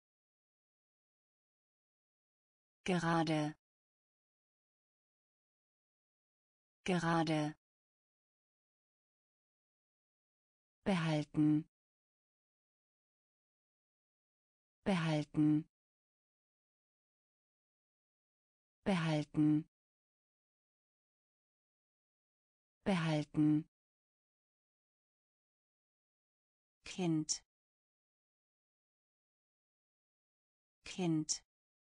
gerade gerade behalten, behalten, behalten, behalten, Kind, Kind,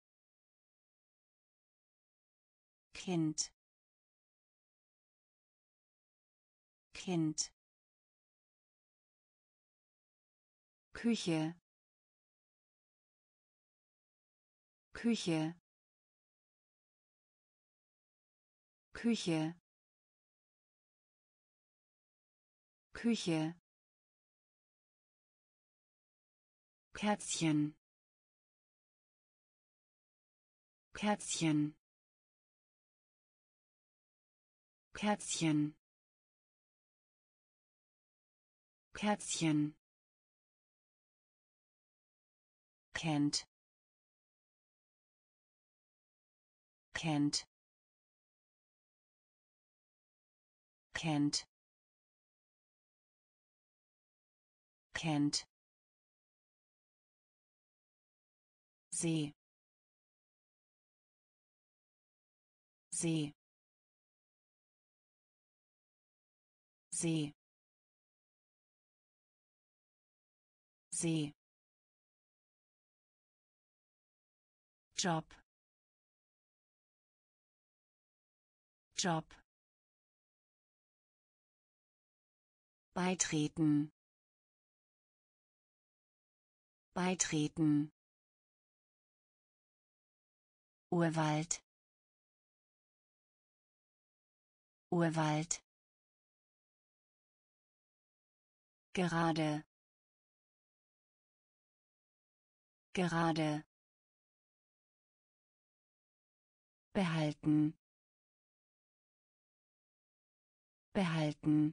Kind, Kind, Küche, Küche, Küche, Küche, Kerzchen, Kerzchen, Kerzchen, Kerzchen, kennt, kennt, kennt, kennt, See, See, See, See, Job, Job, beitreten, beitreten, Urwald, Urwald, gerade, gerade, behalten, behalten,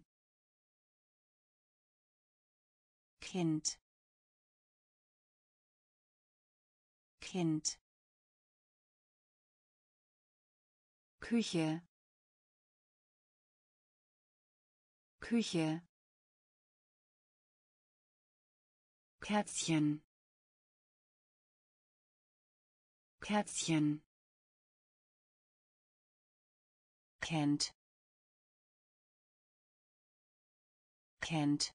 Kind, Kind, Küche, Küche, Kerzchen, Kerzchen, kennt, kennt,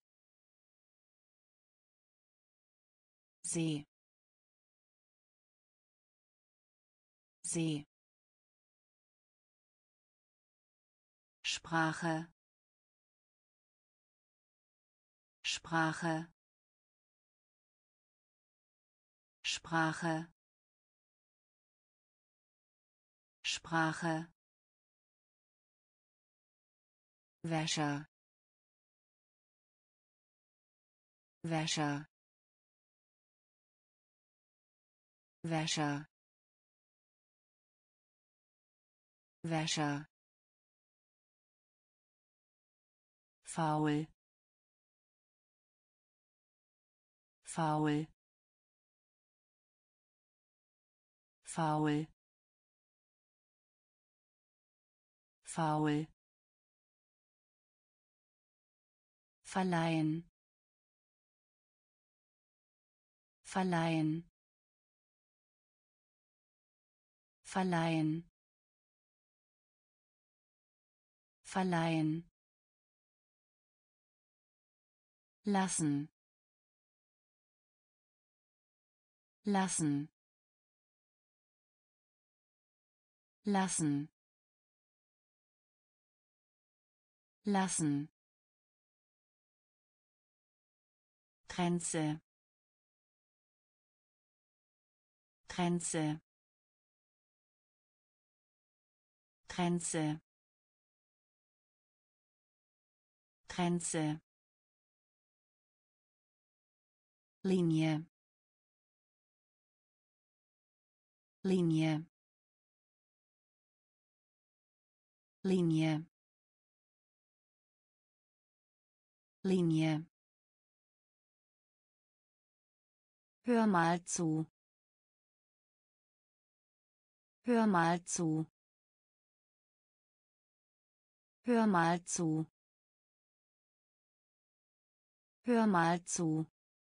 See, See, Sprache, Sprache, Sprache, Sprache, Wäscher, Wäscher, Wäscher, Wäscher, faul, faul, faul, faul, verleihen, verleihen, verleihen, verleihen, lassen, lassen, lassen, lassen, Grenze, Grenze, Grenze, Grenze, Linie, Linie, Linie, Linie, hör mal zu, hör mal zu, hör mal zu, Hör mal zu.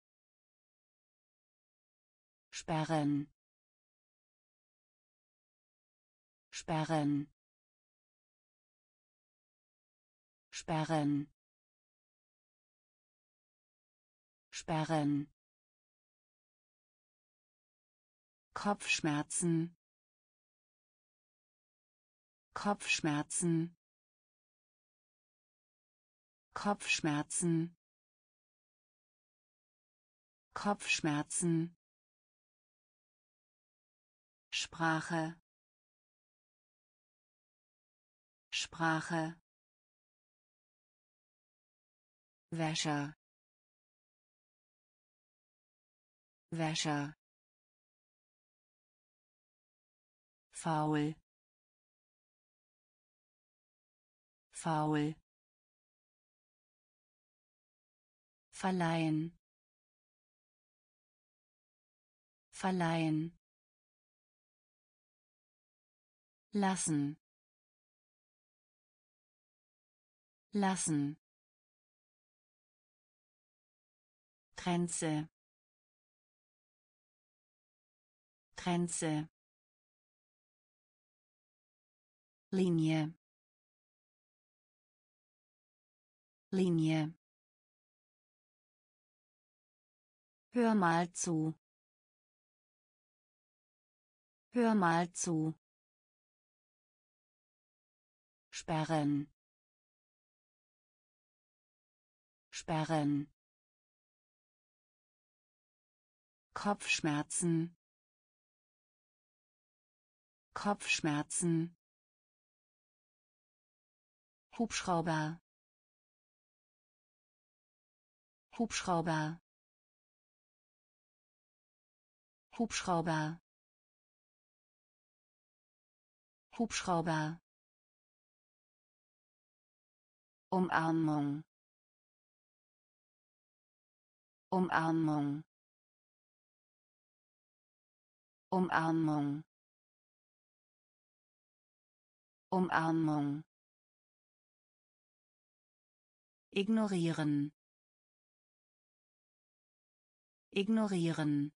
Sperren. Sperren. Sperren. Sperren. Kopfschmerzen. Kopfschmerzen. Kopfschmerzen. Kopfschmerzen. Sprache. Sprache. Wäscher. Wäscher. Faul. Faul. Verleihen. Verleihen. Lassen. Lassen. Grenze. Grenze. Linie. Linie. Hör mal zu. Hör mal zu. Sperren. Sperren. Kopfschmerzen. Kopfschmerzen. Hubschrauber. Hubschrauber. Hubschrauber. Hubschrauber. Umarmung. Umarmung. Umarmung. Umarmung. Ignorieren. Ignorieren.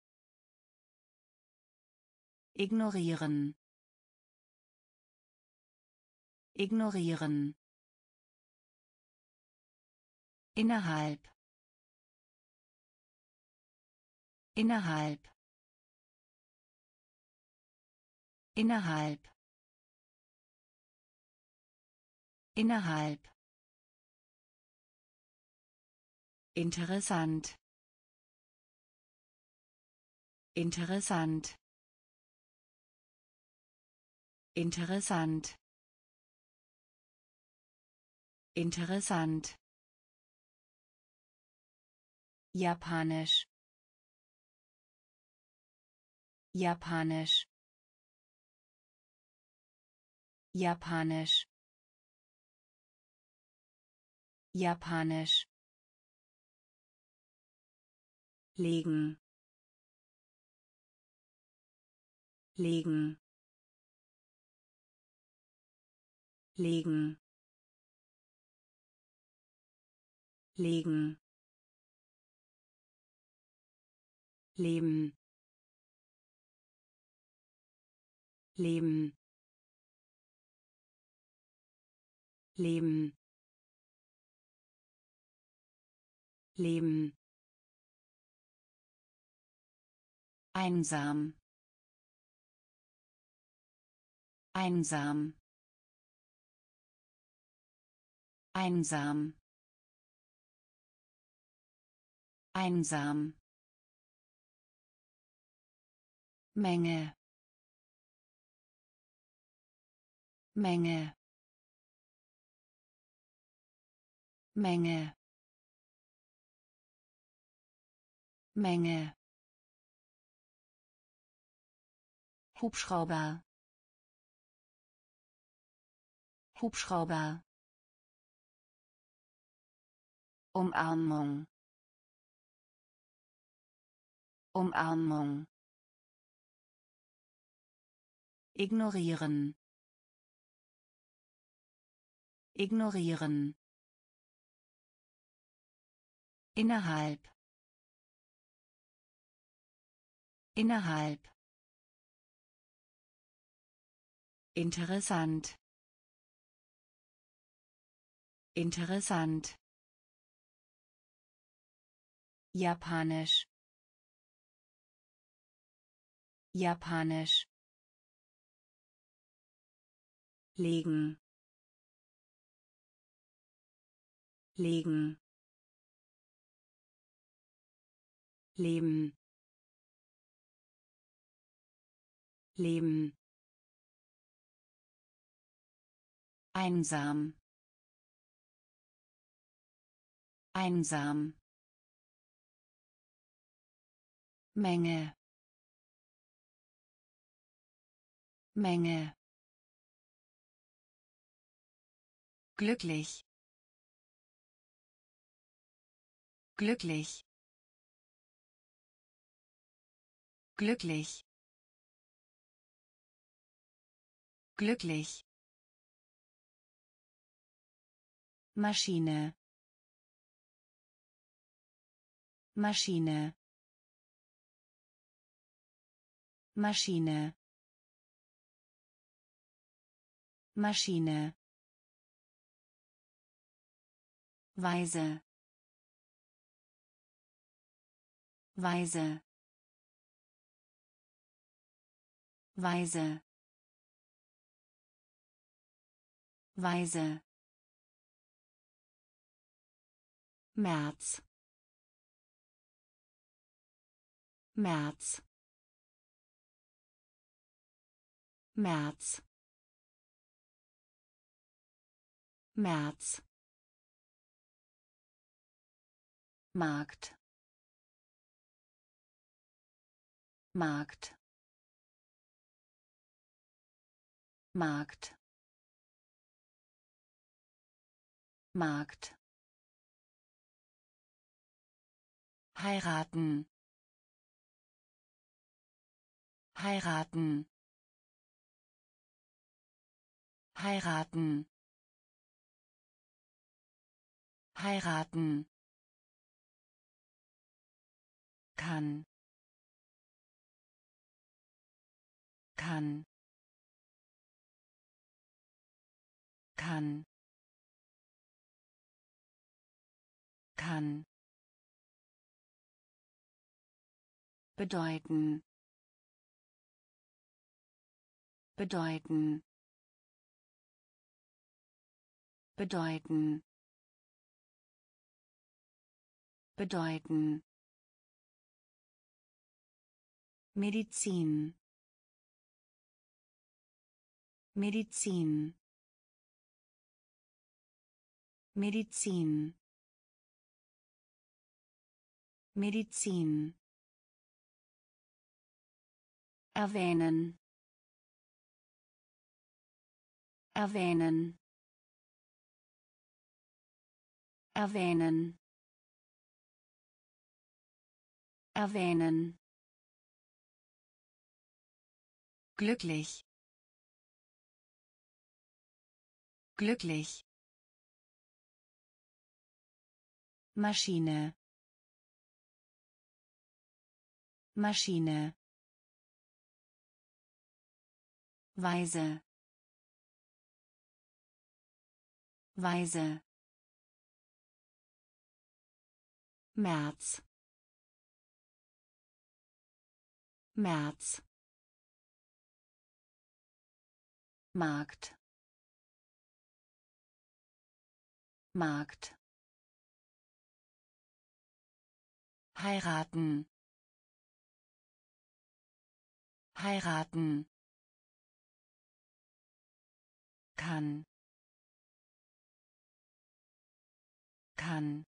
Ignorieren. Ignorieren. Innerhalb. Innerhalb. Innerhalb. Innerhalb. Interessant. Interessant. Interessant. Interessant. Japanisch. Japanisch. Japanisch. Japanisch. Legen. Legen. Legen. Legen. Leben. Leben. Leben. Leben. Einsam. Einsam. Einsam. Einsam. Menge. Menge. Menge. Menge. Hubschrauber. Hubschrauber. Umarmung. Umarmung. Ignorieren. Ignorieren. innerhalb innerhalb interessant interessant Japanisch Japanisch legen legen leben leben einsam einsam Menge Menge glücklich glücklich glücklich glücklich Maschine Maschine Maschine Maschine Weise Weise Weise Weise März März März März Markt Markt Markt Markt heiraten heiraten heiraten heiraten kann kann kann kann bedeuten bedeuten bedeuten bedeuten Medizin Medizin Medizin Medizin erwähnen erwähnen erwähnen erwähnen glücklich glücklich Maschine Maschine Weise Weise März März Markt Markt heiraten heiraten kann kann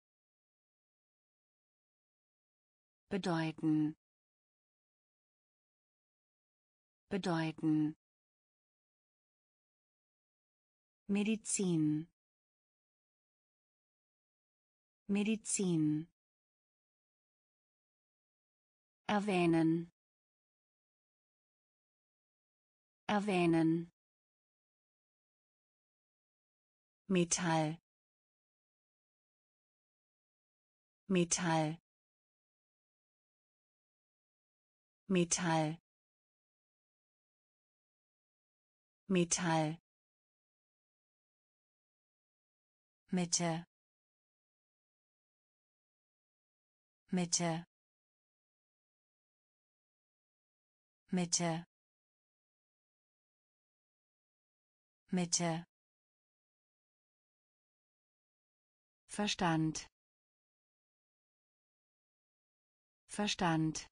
bedeuten bedeuten Medizin Medizin erwähnen erwähnen Metall Metall, Metall, Metall, Mitte, Mitte, Mitte, Mitte. Verstand, Verstand,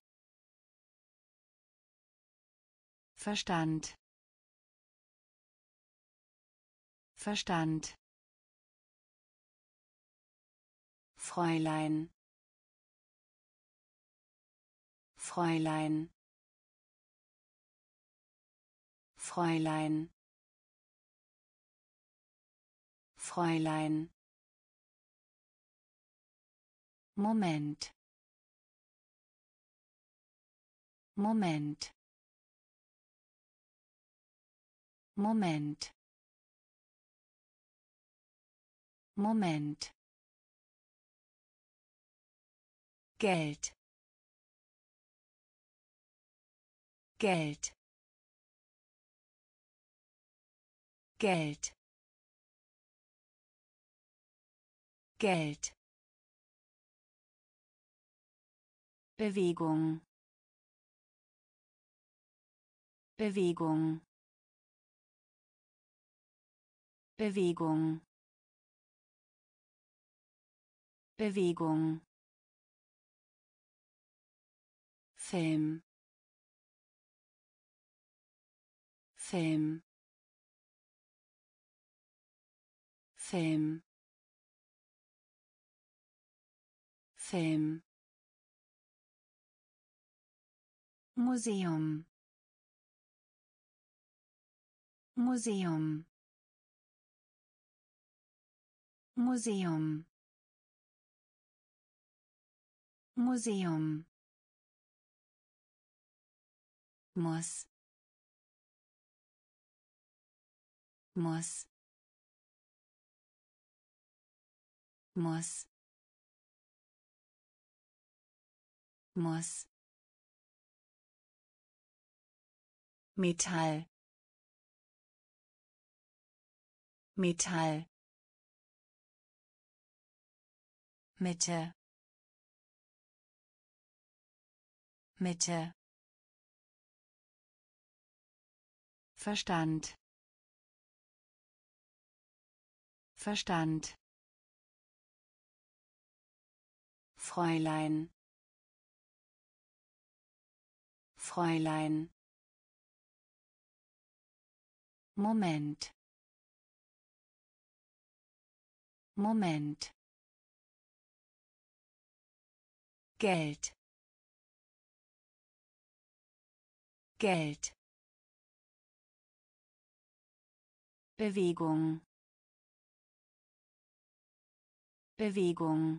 Verstand, Verstand. Fräulein, Fräulein, Fräulein, Fräulein. Moment, Moment, Moment, Moment. Geld, Geld, Geld, Geld. Bewegung, Bewegung, Bewegung, Bewegung. Film, Film, Film, Film. Museum, Museum, Museum, Museum. Muss, muss, muss, muss. Metall, Metall. Mitte, Mitte. Verstand, Verstand. Fräulein, Fräulein. Moment, Moment. Geld, Geld. Bewegung, Bewegung.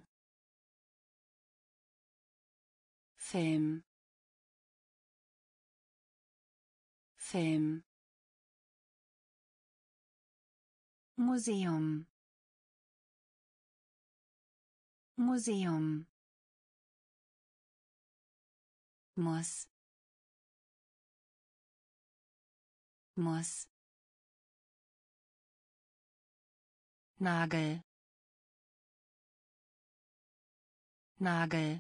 Film, Film. Museum, Museum. Muss, muss. Nagel, Nagel,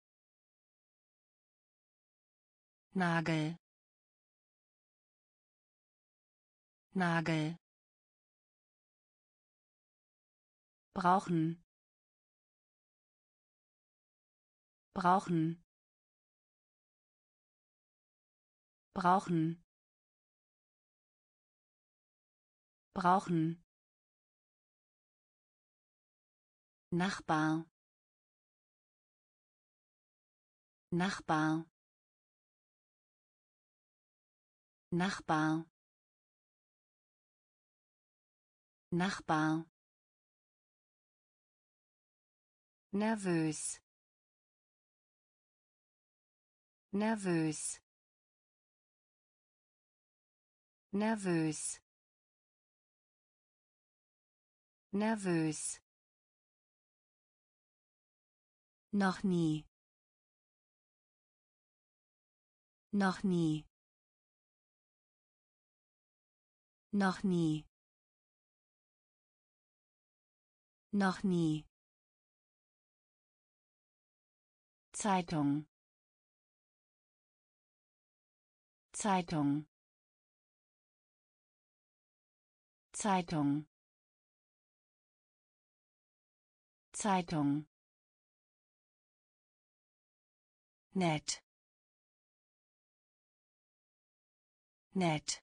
Nagel, Nagel. Brauchen, brauchen, brauchen, brauchen. Nachbar, Nachbar, Nachbar, Nachbar. Nervös, nervös, nervös, nervös. Noch nie. Noch nie. Noch nie. Noch nie. Zeitung. Zeitung. Zeitung. Zeitung. Nett. Nett.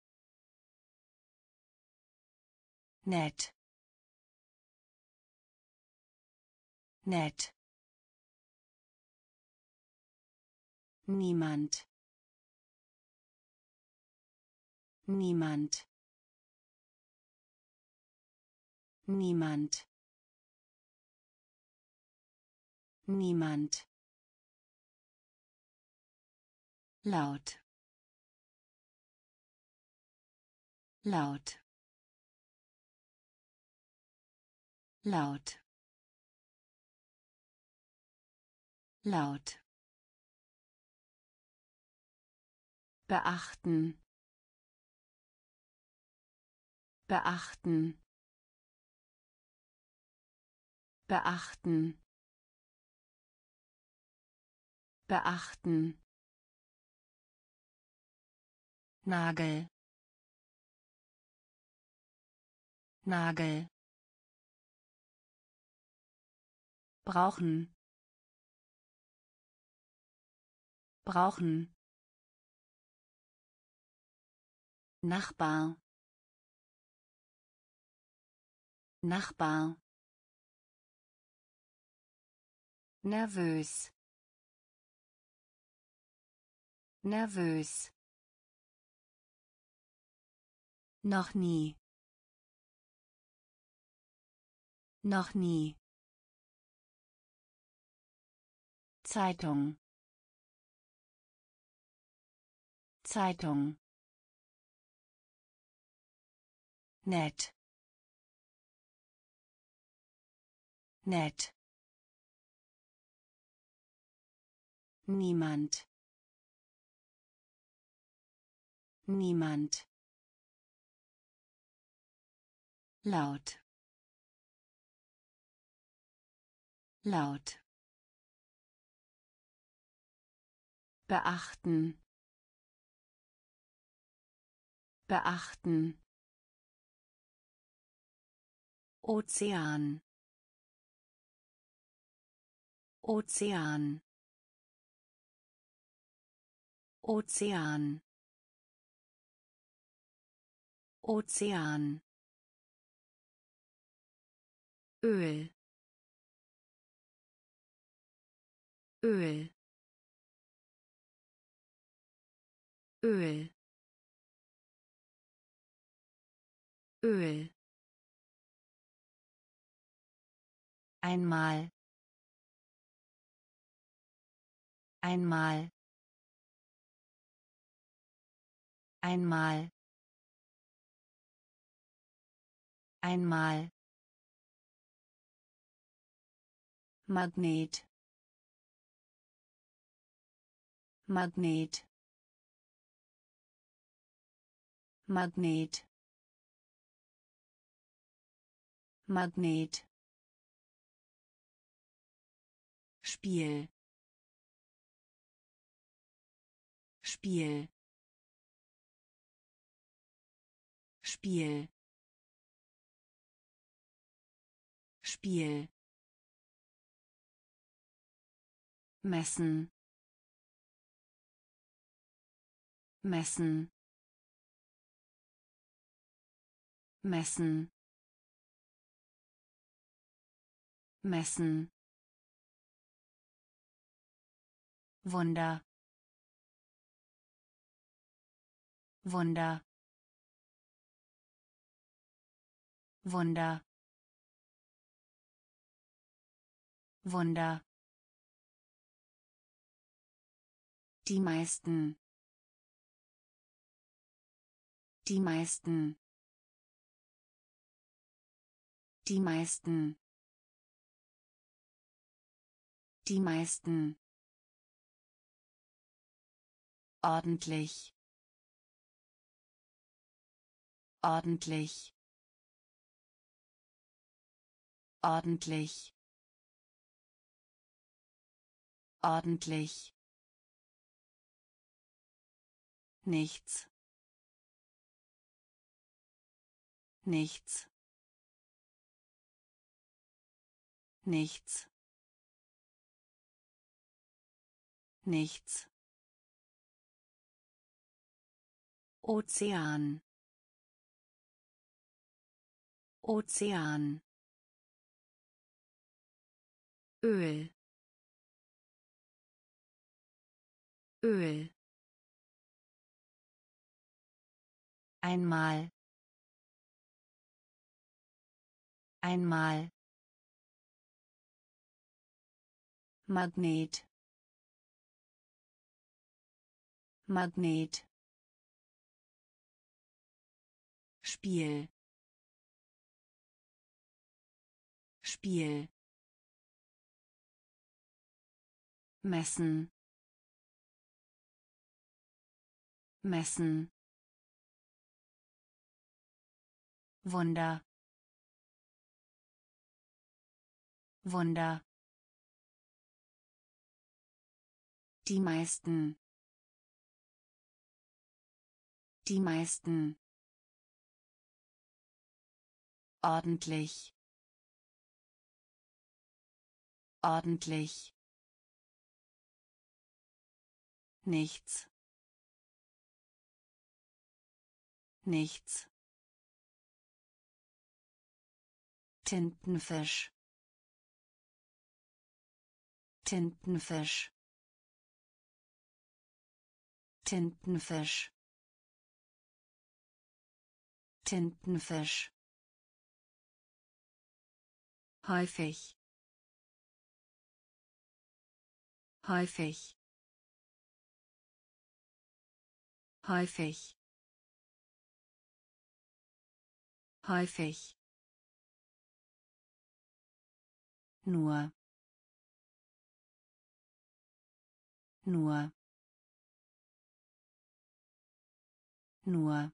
Nett. Nett. Niemand. Niemand. Niemand. Niemand. Laut. Laut. Laut. Laut. Beachten. Beachten. Beachten. Beachten. Nagel. Nagel. Brauchen. Brauchen. Nachbar. Nachbar. Nervös. Nervös. Noch nie. Noch nie. Zeitung. Zeitung. Nett. Nett. Niemand. Niemand. Laut. Laut. Beachten. Beachten. Ozean. Ozean. Ozean. Ozean. Öl. Öl. Öl. Öl. Einmal. Einmal. Einmal. Einmal. Magnet. Magnet. Magnet. Magnet. Spiel. Spiel. Spiel. Spiel. Messen. Messen. Messen. Messen. Wunder. Wunder. Wunder. Wunder. Die meisten. Die meisten. Die meisten. Die meisten. Ordentlich. Ordentlich. Ordentlich. Ordentlich. Nichts. Nichts. Nichts. Nichts. Ozean. Ozean. Öl. Öl. Einmal. Einmal. Magnet. Magnet. Spiel. Spiel. Messen. Messen. Wunder. Wunder. Die meisten. Die meisten. Ordentlich. Ordentlich. Nichts. Nichts. Tintenfisch. Tintenfisch. Tintenfisch. Tintenfisch. Häufig. Häufig. Häufig. Häufig. Nur. Nur. Nur.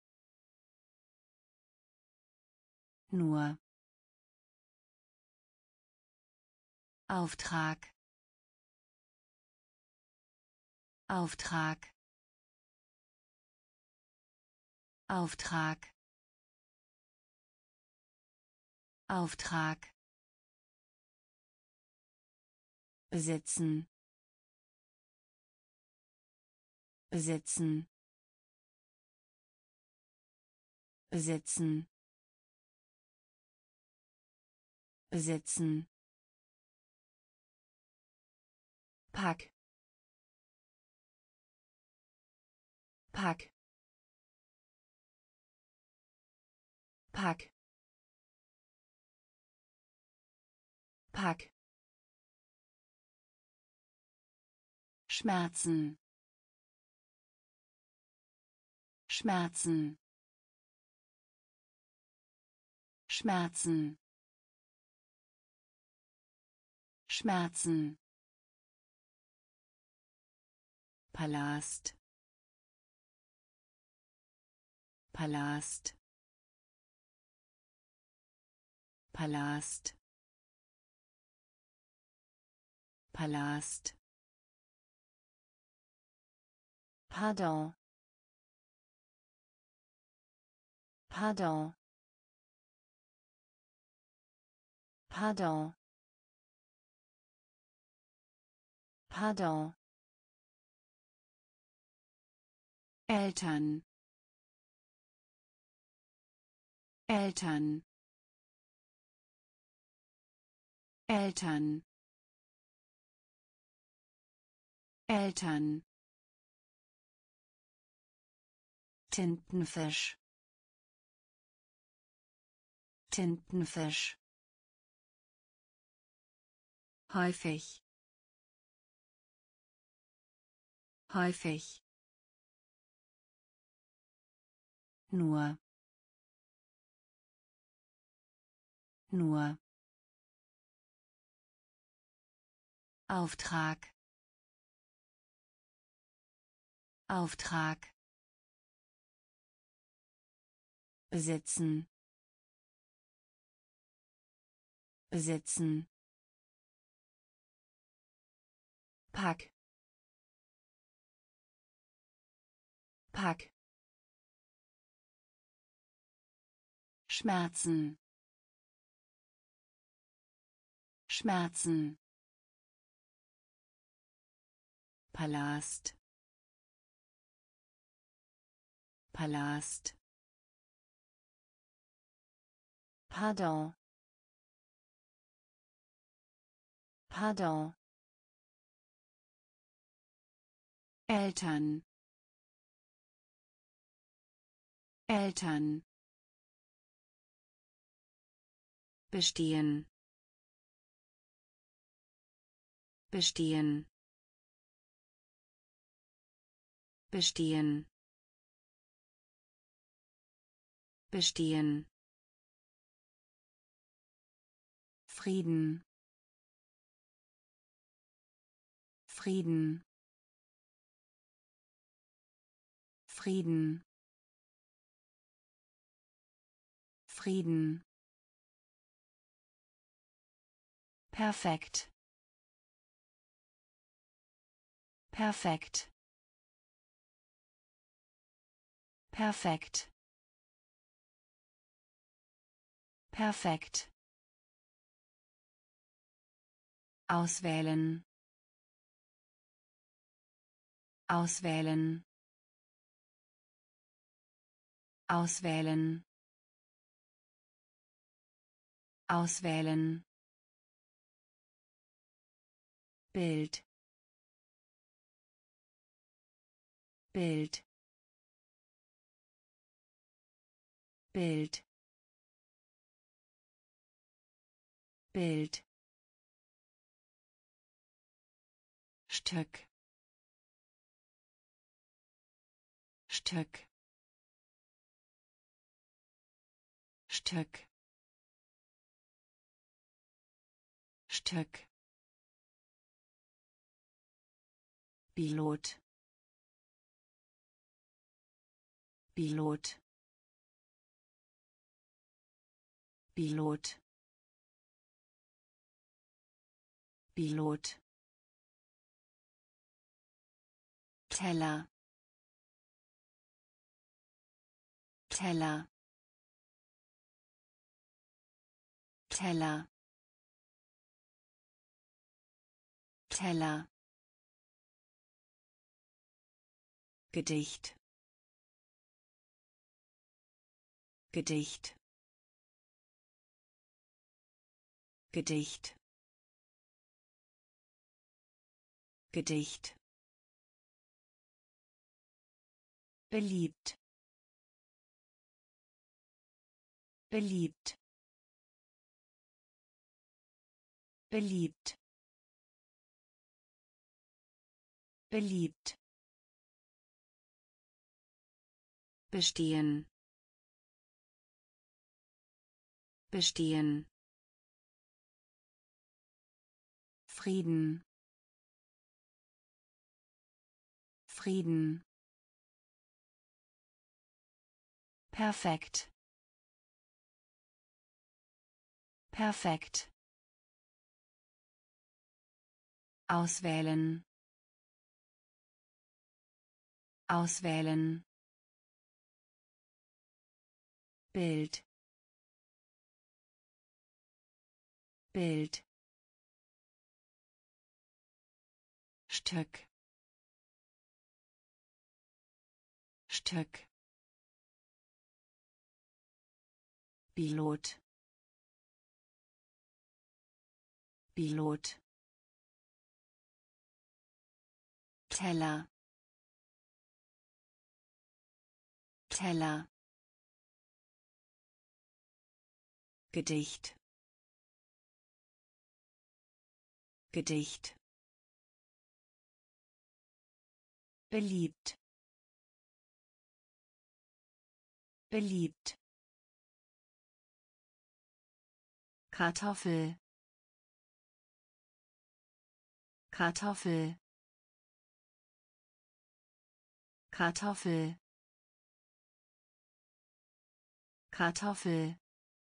Nur. Auftrag. Auftrag. Auftrag. Auftrag. Besitzen. Besitzen. Besitzen. Besitzen. Pack. Pack. Pack. Pack. Schmerzen. Schmerzen. Schmerzen. Schmerzen. Palast. Palast. Palast. Palast. Pardon. Pardon. Pardon. Pardon. Eltern. Eltern. Eltern. Eltern. Tintenfisch. Tintenfisch. Häufig. Häufig. Nur. Nur. Auftrag Auftrag besitzen besitzen Pack Pack Schmerzen Schmerzen Palast Palast Pardon Pardon Eltern Eltern bestehen bestehen bestehen bestehen Frieden Frieden Frieden Frieden Perfekt Perfekt Perfekt Perfekt Auswählen Auswählen Auswählen Auswählen Bild Bild Bild Bild Stück Stück Stück Stück Pilot Pilot Pilot Pilot Teller Teller Teller Teller Gedicht Gedicht Gedicht Gedicht beliebt beliebt beliebt beliebt bestehen bestehen Frieden Frieden Perfekt Perfekt Auswählen Auswählen Bild Bild Stück Stück Pilot Pilot Teller Teller Gedicht Gedicht beliebt beliebt Kartoffel Kartoffel Kartoffel Kartoffel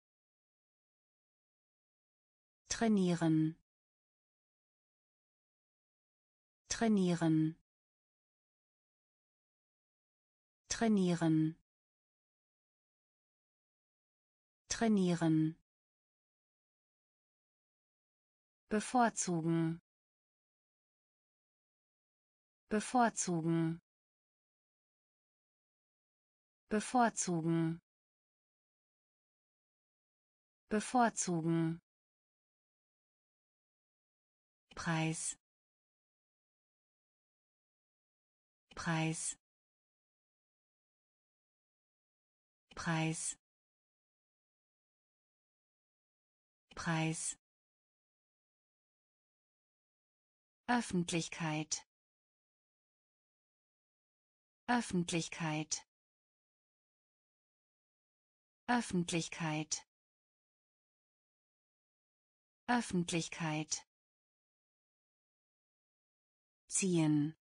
trainieren trainieren trainieren trainieren bevorzugen bevorzugen bevorzugen bevorzugen Preis Preis Preis Preis Öffentlichkeit Öffentlichkeit Öffentlichkeit Öffentlichkeit ziehen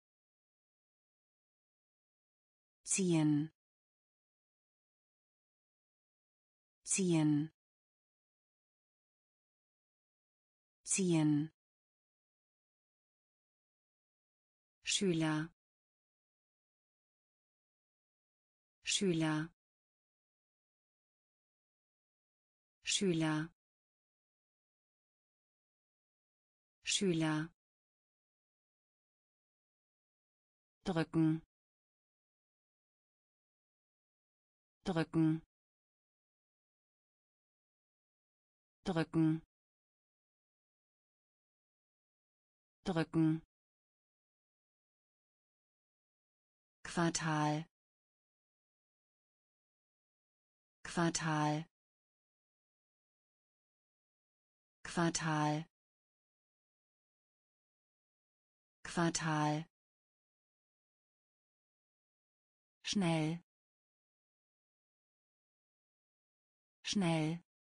ziehen ziehen ziehen Schüler Schüler Schüler Schüler drücken drücken drücken drücken Quartal Quartal Quartal Quartal schnell schnell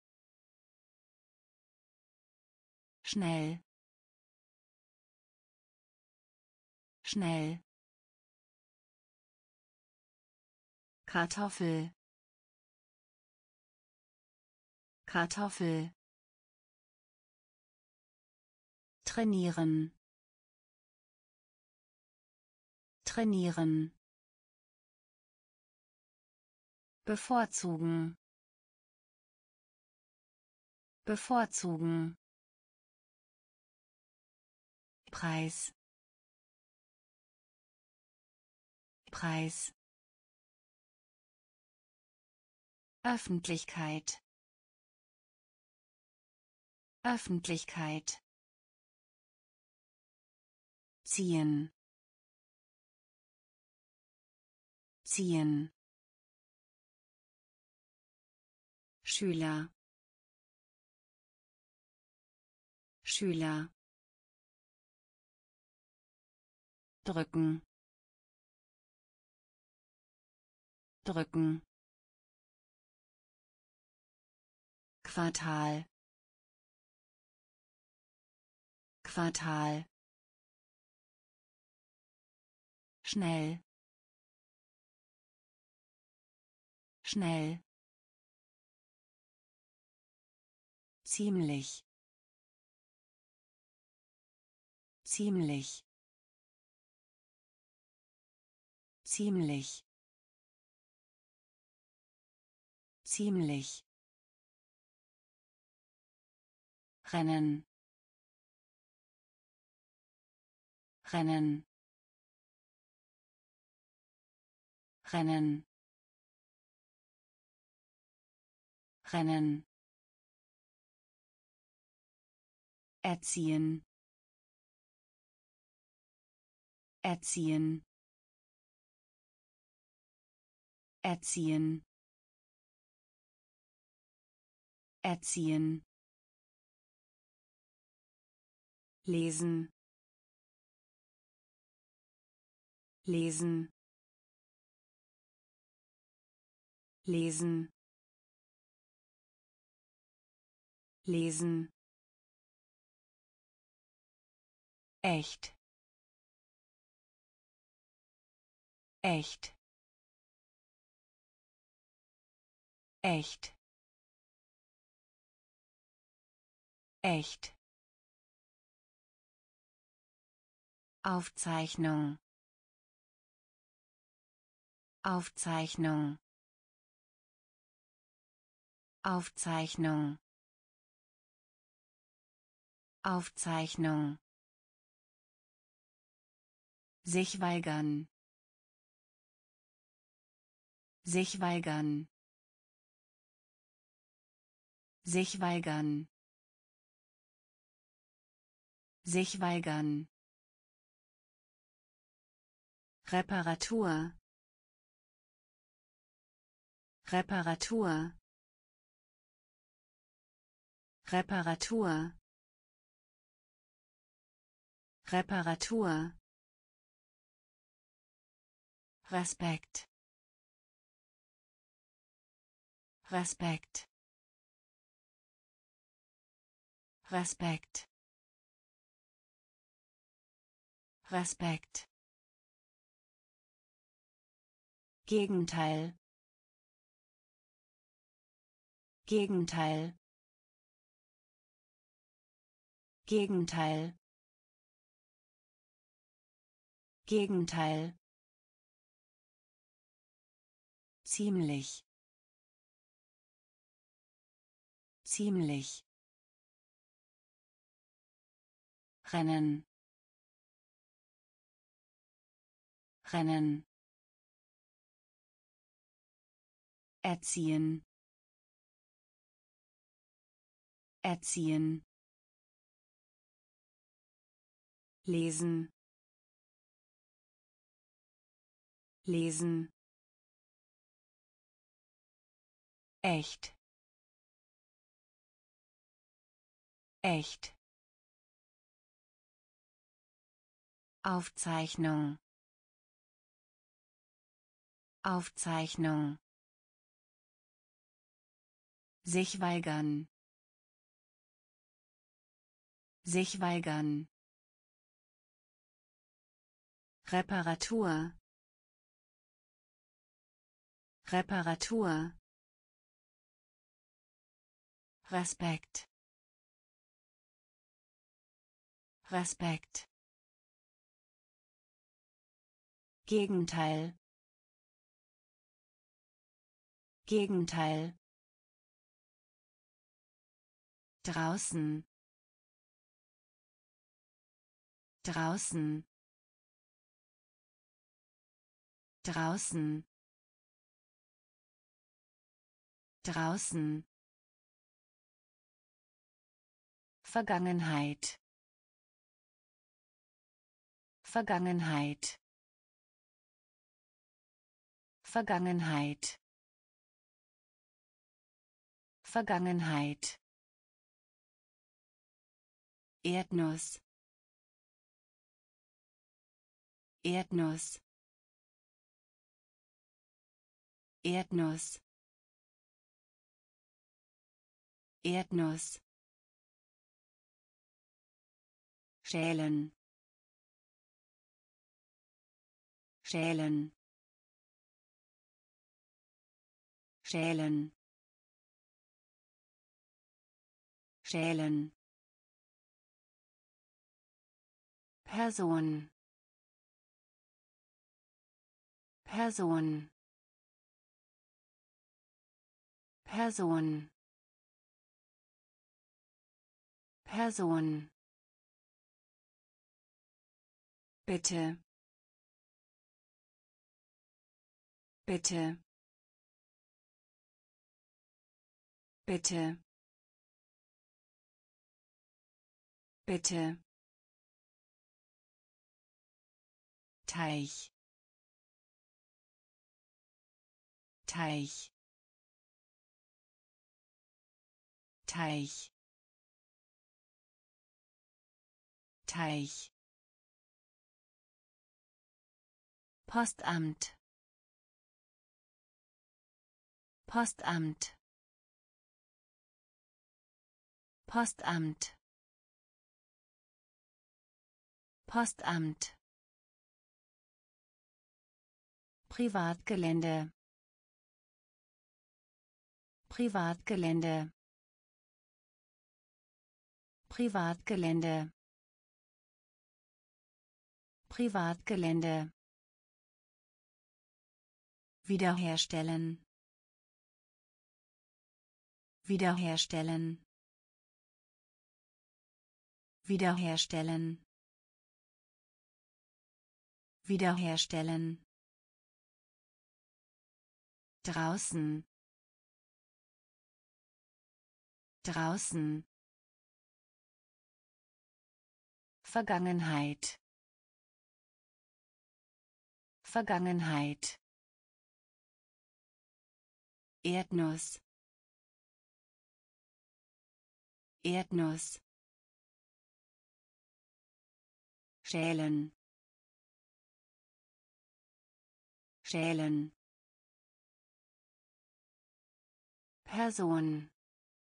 schnell schnell Kartoffel Kartoffel trainieren trainieren bevorzugen bevorzugen Preis Preis Öffentlichkeit Öffentlichkeit ziehen ziehen Schüler Schüler drücken drücken Quartal Quartal schnell schnell ziemlich ziemlich ziemlich ziemlich rennen rennen rennen rennen erziehen erziehen erziehen erziehen lesen lesen lesen lesen Echt. Echt. Echt. Echt. Aufzeichnung. Aufzeichnung. Aufzeichnung. Aufzeichnung. Sich weigern. Sich weigern. Sich weigern. Sich weigern. Reparatur. Reparatur. Reparatur. Reparatur. Respekt. Respekt. Respekt. Respekt. Gegenteil. Gegenteil. Gegenteil. Gegenteil. Ziemlich. Ziemlich. Rennen. Rennen. Erziehen. Erziehen. Lesen. Lesen. Echt. Echt. Aufzeichnung. Aufzeichnung. Sich weigern. Sich weigern. Reparatur. Reparatur. Respekt. Respekt. Gegenteil. Gegenteil. Draußen. Draußen. Draußen. Draußen. Vergangenheit. Vergangenheit. Vergangenheit. Vergangenheit. Erdnuss. Erdnuss. Erdnuss. Erdnuss. Schälen. Schälen. Schälen. Schälen. Person. Person. Person. Person. Bitte. Bitte. Bitte. Bitte. Teich. Teich. Teich. Teich. Postamt. Postamt. Postamt. Postamt. Privatgelände. Privatgelände. Privatgelände. Privatgelände. Wiederherstellen. Wiederherstellen. Wiederherstellen. Wiederherstellen. Draußen. Draußen. Vergangenheit. Vergangenheit. Erdnuss. Erdnuss. Schälen. Schälen. Person.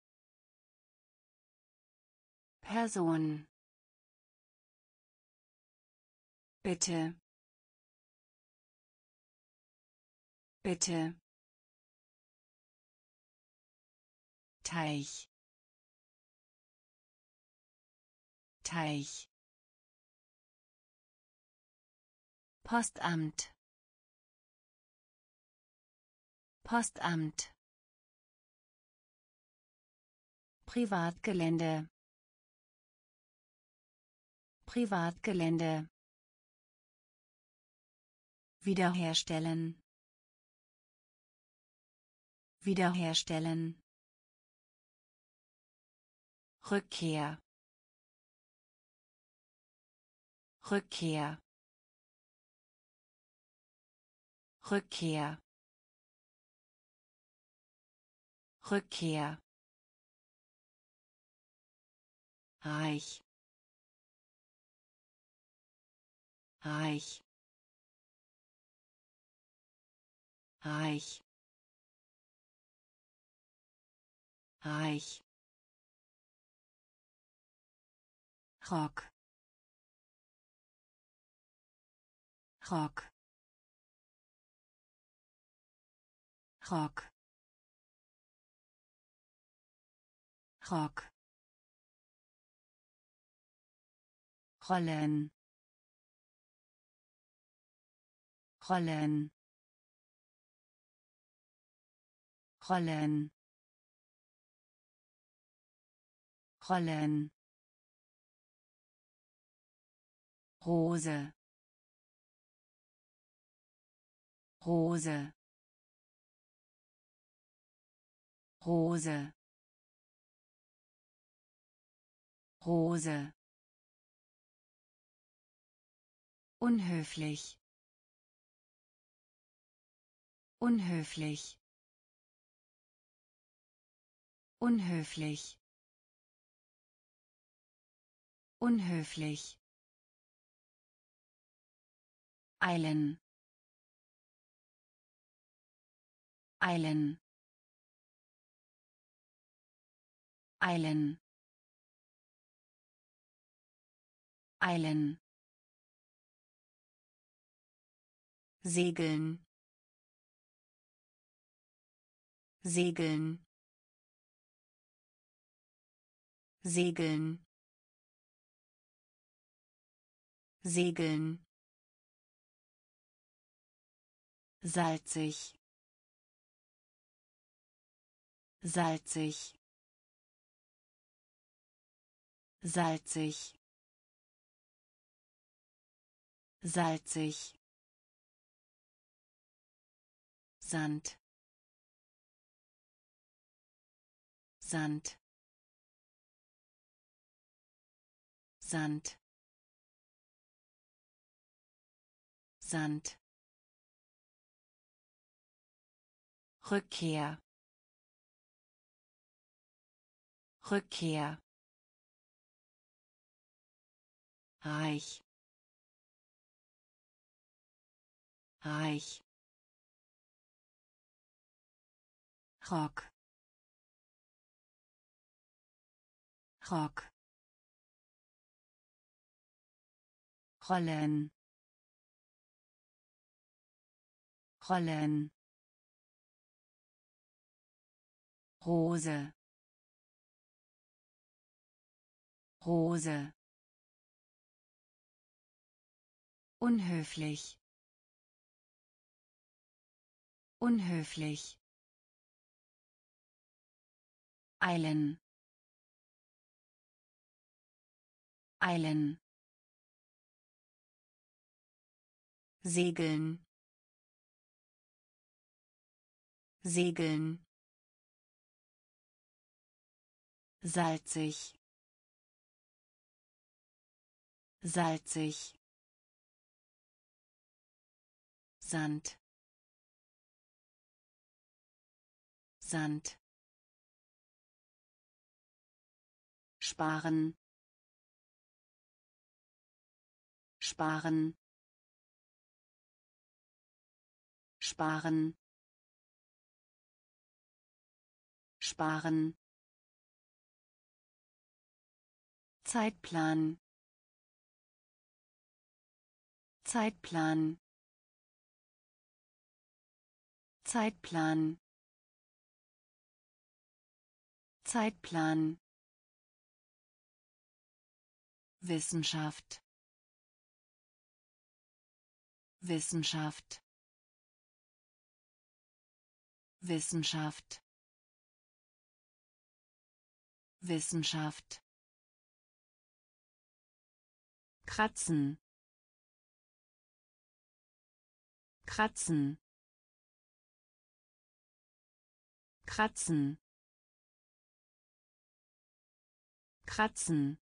Person. Bitte. Bitte. Teich. Teich. Postamt. Postamt. Privatgelände. Privatgelände. Wiederherstellen. Wiederherstellen. Rückkehr. Rückkehr. Rückkehr. Rückkehr. Reich. Reich. Reich. Reich. Rock. Rock. Rock. Rock. Rollen. Rollen. Rollen. Rollen. Rose. Rose. Rose. Rose. Unhöflich. Unhöflich. Unhöflich. Unhöflich. Eilen. Eilen. Eilen. Eilen. Segeln. Segeln. Segeln. Segeln. Salzig. Salzig. Salzig. Salzig. Sand. Sand. Sand. Sand. Rückkehr. Rückkehr. Reich. Reich. Rock. Rock. rollen rollen Rose Rose unhöflich unhöflich eilen eilen segeln segeln salzig salzig Sand Sand sparen sparen sparen sparen Zeitplan Zeitplan Zeitplan Zeitplan Wissenschaft Wissenschaft Wissenschaft Wissenschaft kratzen kratzen kratzen kratzen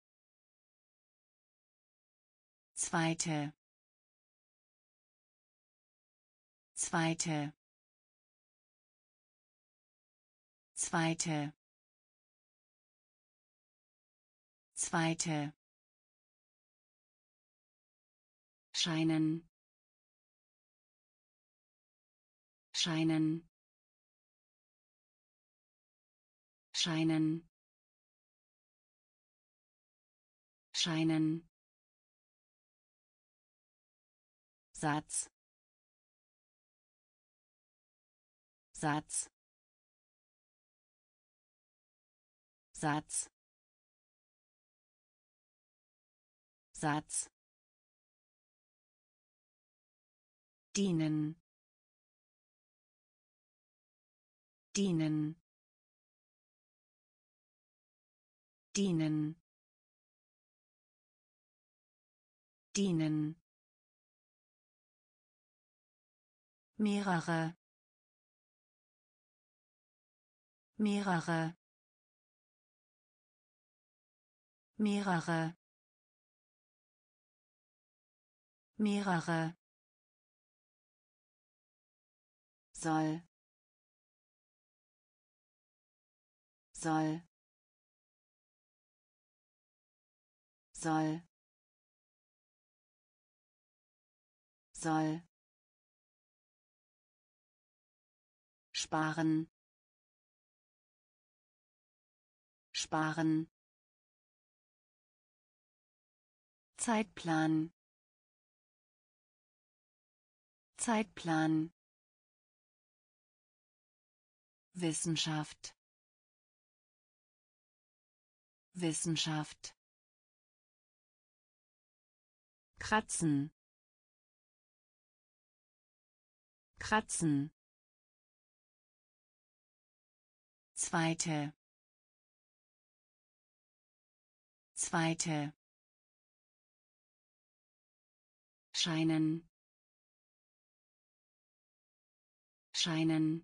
zweite zweite zweite zweite scheinen scheinen scheinen scheinen Satz Satz Satz Satz dienen dienen dienen dienen mehrere mehrere mehrere mehrere soll soll soll soll sparen sparen Zeitplan Zeitplan Wissenschaft Wissenschaft kratzen kratzen zweite zweite scheinen scheinen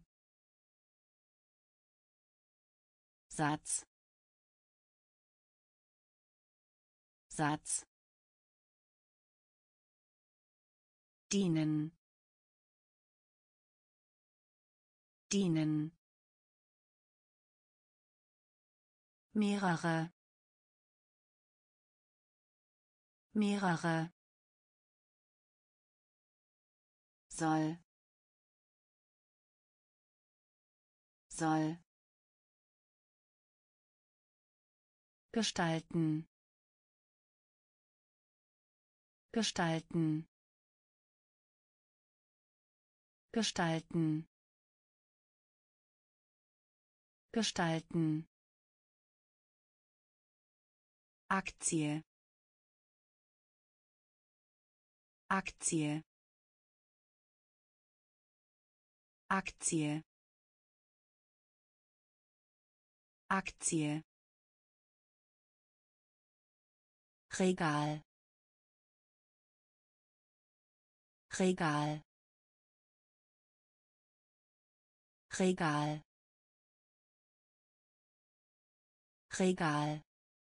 Satz Satz dienen dienen mehrere mehrere soll soll gestalten gestalten gestalten gestalten Aktie Aktie Aktie Aktie Regal Regal Regal Regal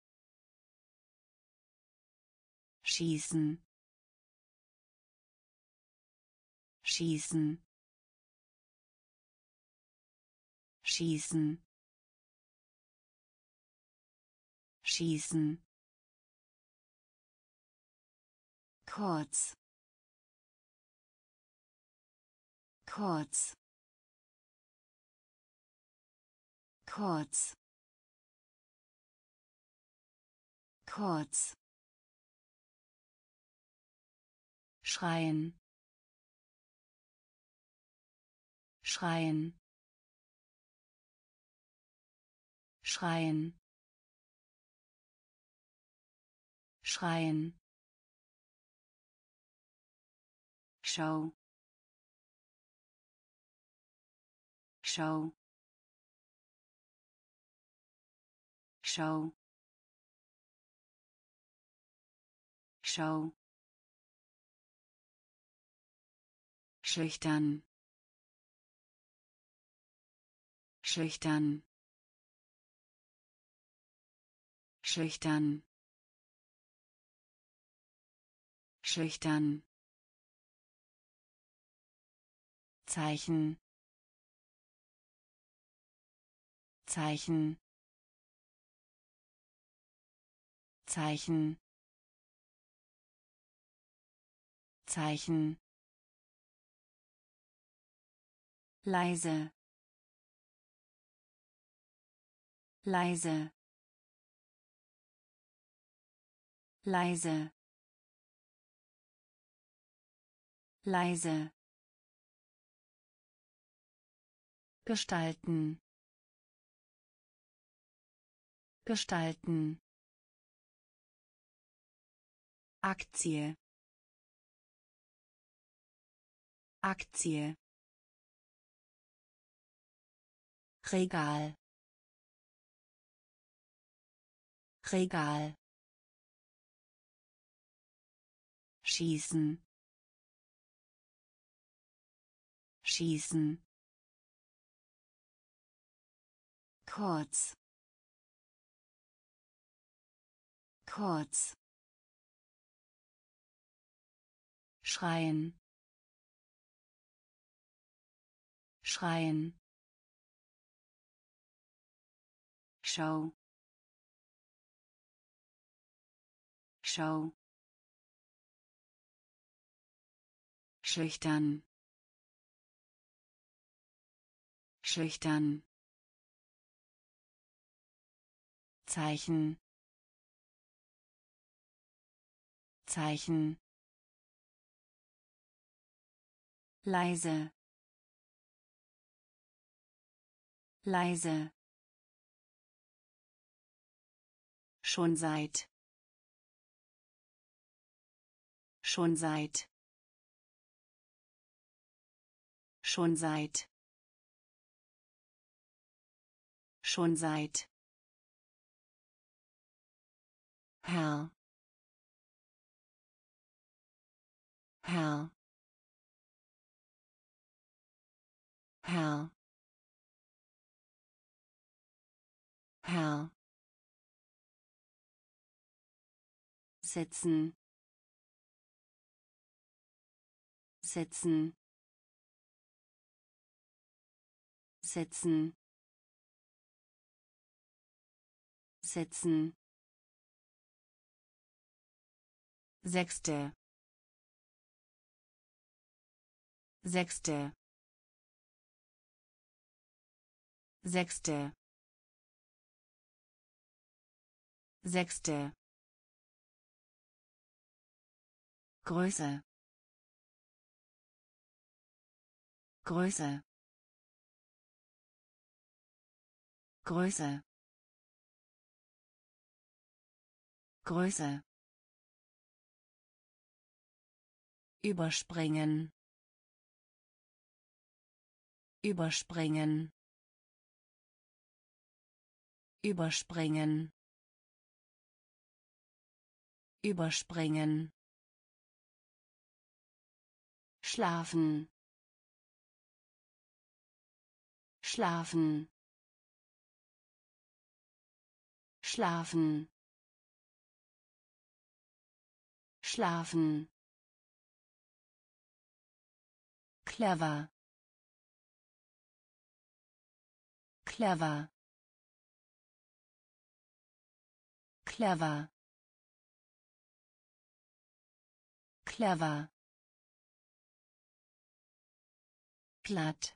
schießen schießen schießen schießen kurz kurz kurz kurz schreien schreien schreien schreien Schau Schau Schau Schau schüchtern schüchtern schüchtern schüchtern Zeichen Zeichen Zeichen Zeichen leise leise leise leise gestalten gestalten Aktie Aktie Regal Regal schießen schießen kurz kurz schreien schreien Schau Schau schüchtern schüchtern Zeichen Zeichen leise leise schon seit schon seit schon seit schon seit Herr Herr Herr Herr setzen setzen setzen setzen Sechste Sechste Sechste Sechste Größe. Größe. Größe. Größe. Überspringen. Überspringen. Überspringen. Überspringen. Schlafen. Schlafen. Schlafen. Schlafen. Clever. Clever. Clever. Clever. Platt.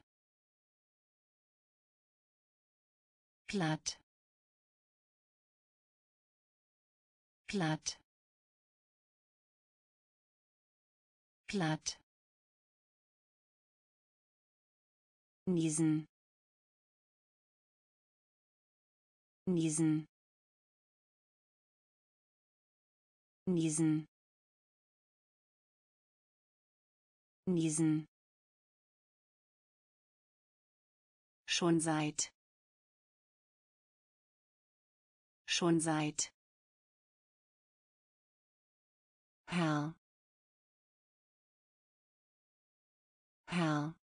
Platt. Platt. Platt. Niesen. Niesen. Niesen. Niesen. Schon seit. Schon seit. Herr. Herr.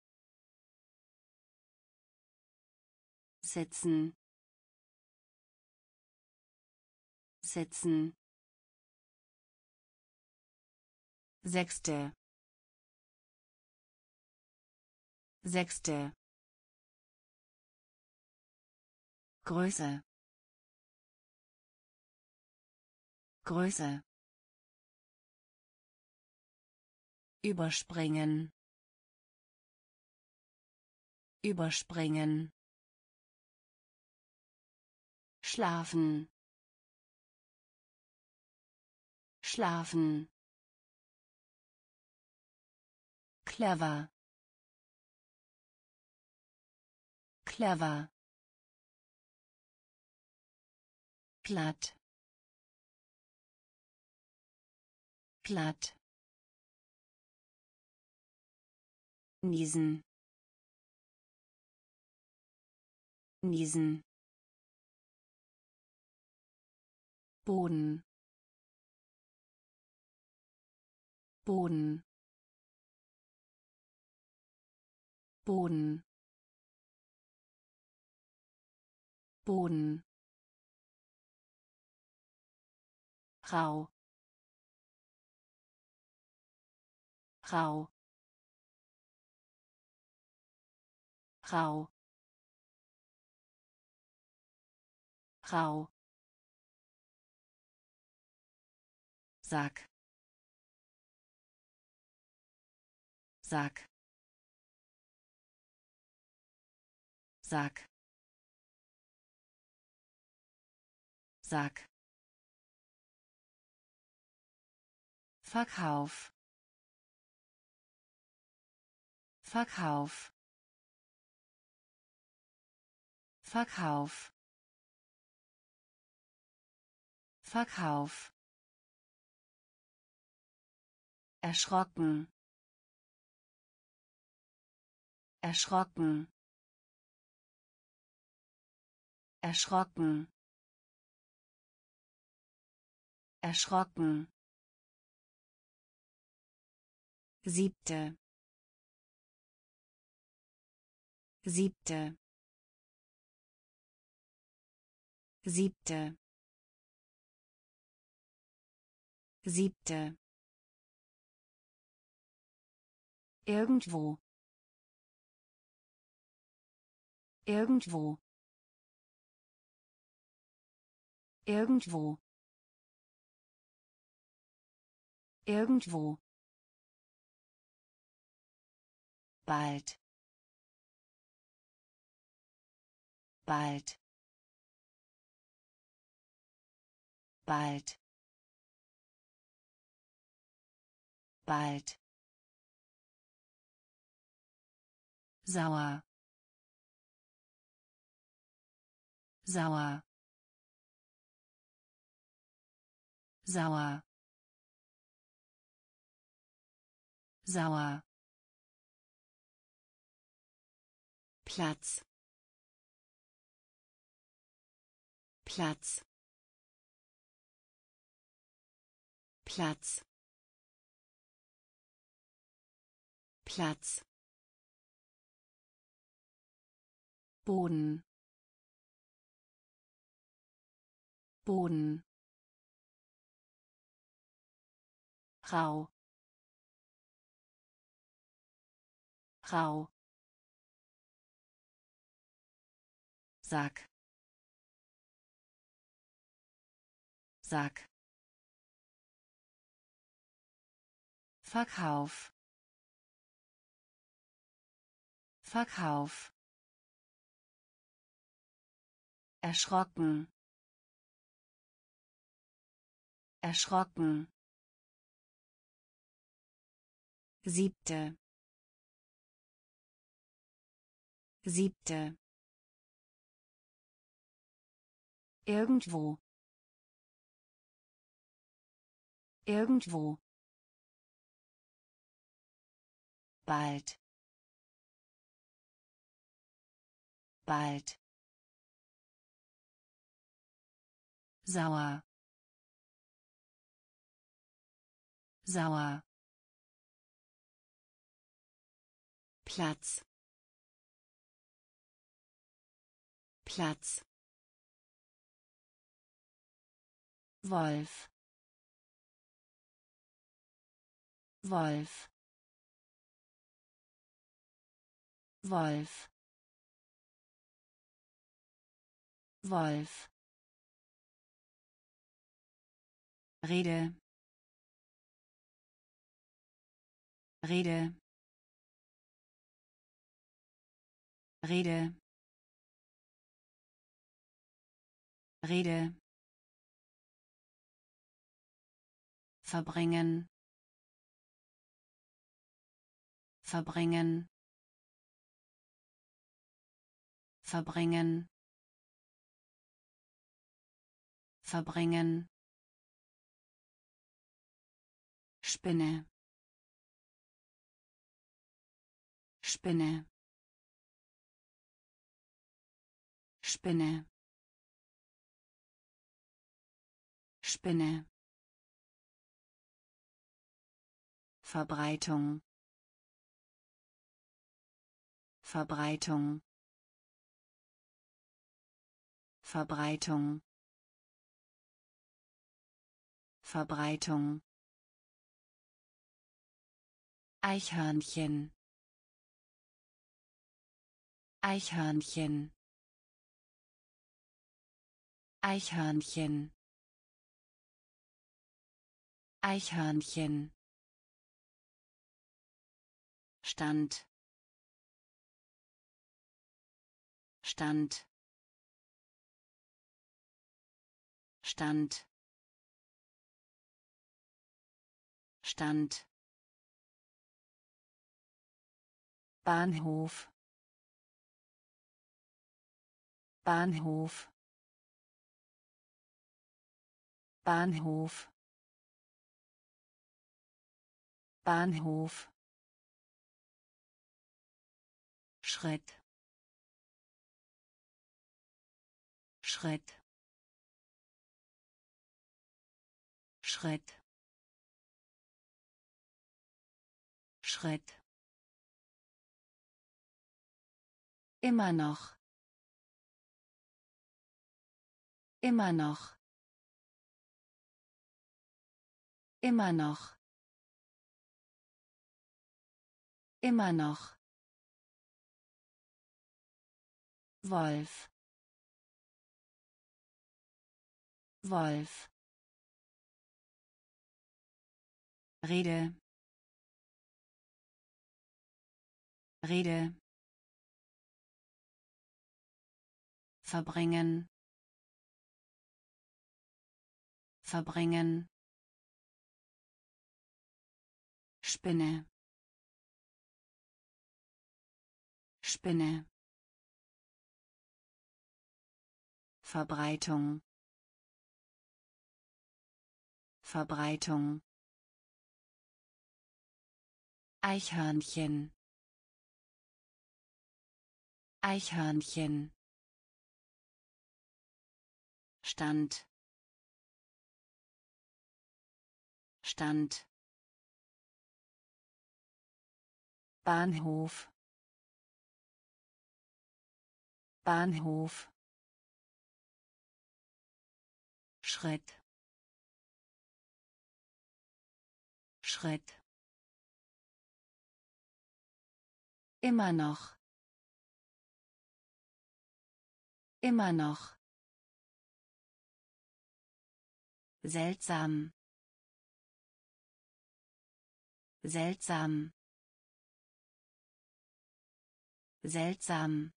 Setzen. Setzen. Sechste. Sechste. Größe. Größe. Überspringen. Überspringen. Schlafen. Schlafen. Clever. Clever. Platt. Platt. Niesen. Niesen. Boden. Boden. Boden. Boden. Rau. Rau. Rau. Rau. Sack. Sack. Sack. Sack. Verkauf. Verkauf. Verkauf. Verkauf. Erschrocken. Erschrocken. Erschrocken. Erschrocken. Siebte. Siebte. Siebte. Siebte. Irgendwo. Irgendwo. Irgendwo. Irgendwo. Bald. Bald. Bald. bald, sauer, sauer, sauer, sauer, Platz, Platz, Platz, Platz, Boden, Boden, rau, rau, Sack, Sack, Verkauf, Verkauf, erschrocken, erschrocken, siebte, siebte, irgendwo, irgendwo, bald, bald, sauer, sauer, Platz, Platz, Wolf, Wolf, Wolf, Wolf, Rede, Rede, Rede, Rede, verbringen, verbringen, verbringen, verbringen, Spinne, Spinne, Spinne, Spinne, Verbreitung, Verbreitung, Verbreitung, Verbreitung, Eichhörnchen, Eichhörnchen, Eichhörnchen, Eichhörnchen, Stand, Stand, Stand, Stand, Bahnhof, Bahnhof, Bahnhof, Bahnhof, Schritt, Schritt, Schritt, Schritt, immer noch, immer noch, immer noch, immer noch, Wolf, Wolf, Rede, Rede, verbringen, verbringen, Spinne, Spinne. Verbreitung, Verbreitung. Eichhörnchen, Eichhörnchen. Stand, Stand. Bahnhof, Bahnhof. Schritt, Schritt. Immer noch, immer noch. Seltsam, seltsam, seltsam,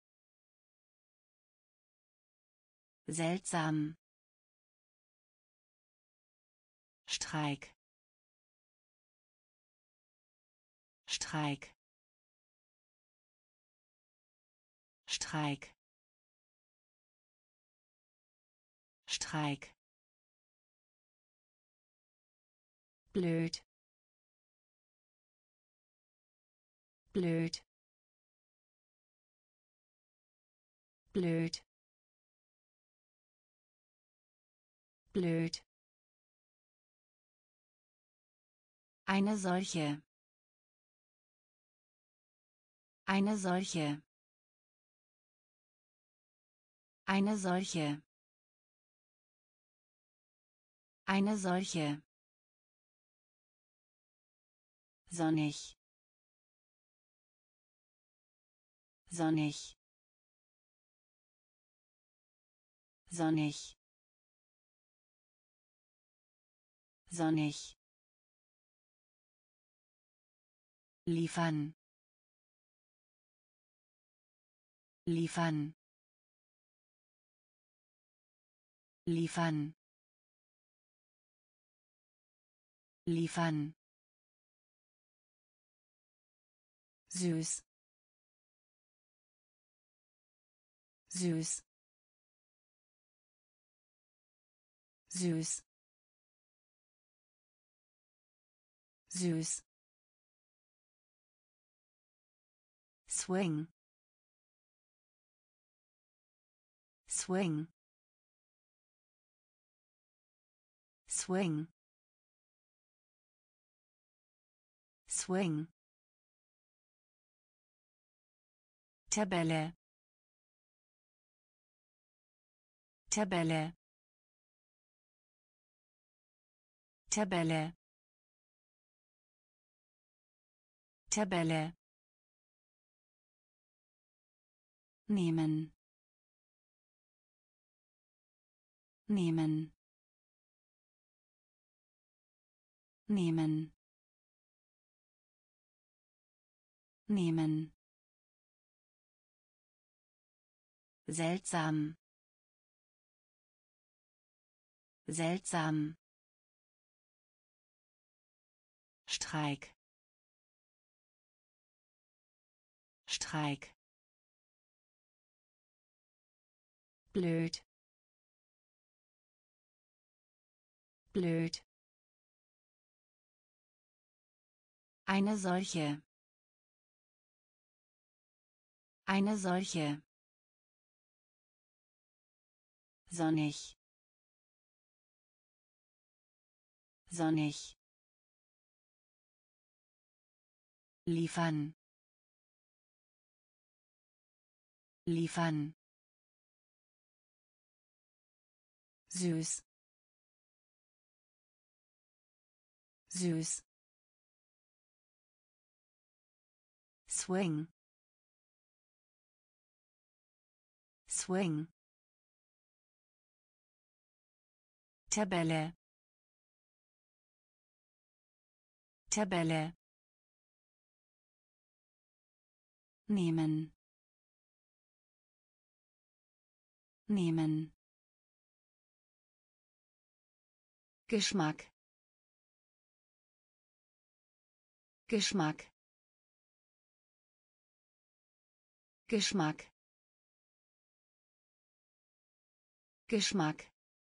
seltsam. Streik, Streik, Streik, Streik. Blöd, blöd, blöd, blöd. Eine solche, eine solche, eine solche, eine solche. Sonnig, sonnig, sonnig, sonnig. Liefern, liefern, liefern, liefern. Süß, süß, süß, süß. Swing, swing, swing, swing. Tabelle, Tabelle, Tabelle, Tabelle. Nehmen, nehmen, nehmen, nehmen. Seltsam, seltsam. Streik, Streik. Blöd, blöd. Eine solche, eine solche. Sonnig, sonnig. Liefern, liefern. Süß, süß. Swing, swing. Tabelle, Tabelle. Nehmen, nehmen. Geschmack, Geschmack Geschmack Geschmack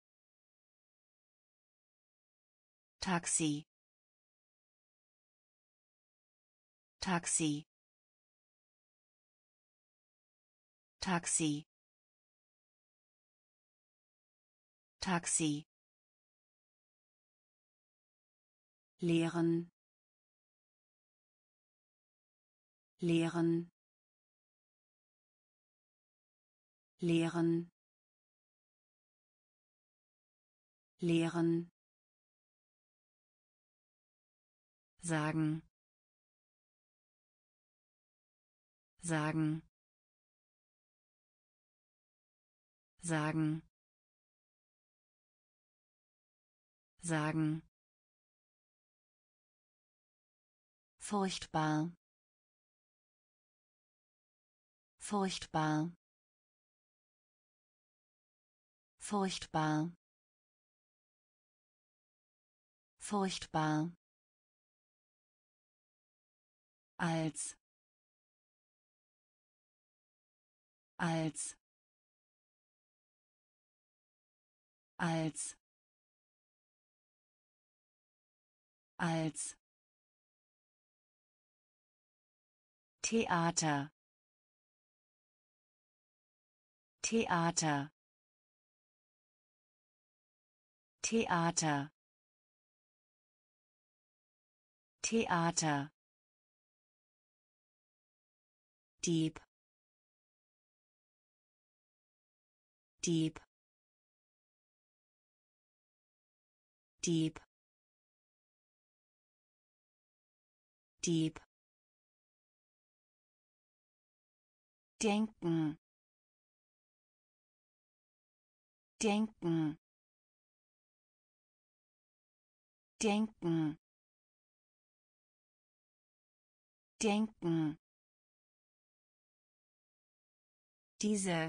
Taxi Taxi Taxi Taxi lehren lehren lehren lehren sagen sagen sagen sagen furchtbar furchtbar furchtbar furchtbar als als als als Theater Theater Theater Theater Dieb Dieb Dieb Dieb denken denken denken denken diese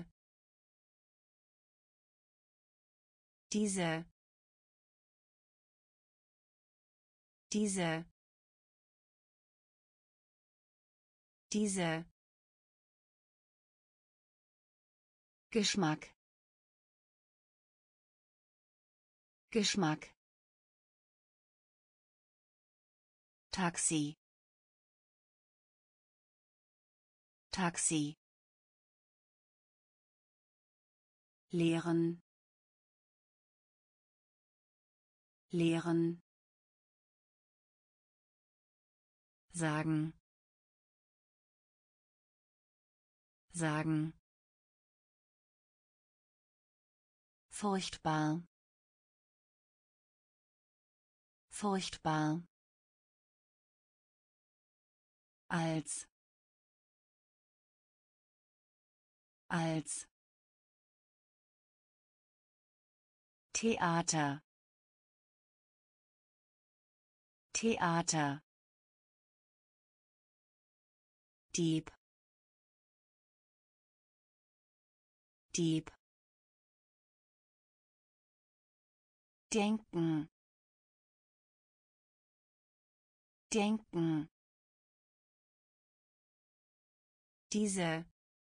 diese diese diese Geschmack Geschmack Taxi Taxi lehren lehren sagen sagen furchtbar furchtbar als als Theater Theater Dieb Dieb denken denken diese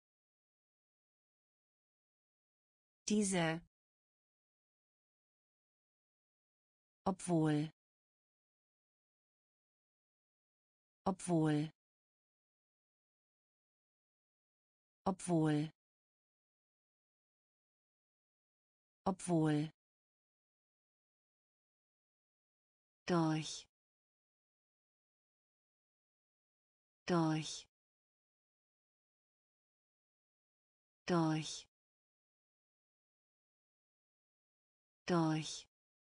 diese obwohl obwohl obwohl obwohl durch durch durch durch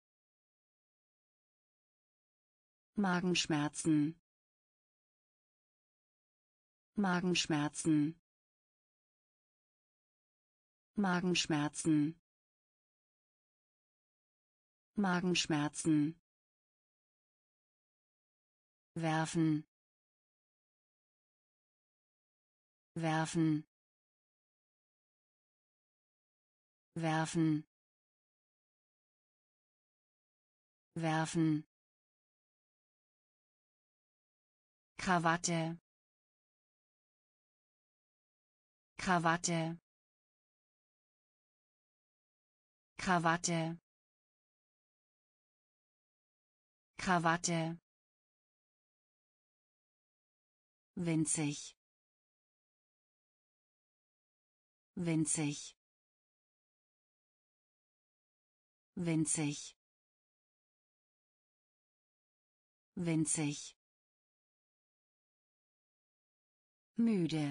Magenschmerzen Magenschmerzen Magenschmerzen Magenschmerzen werfen werfen werfen werfen Krawatte, Krawatte, Krawatte, Krawatte, winzig, winzig, winzig, winzig, müde,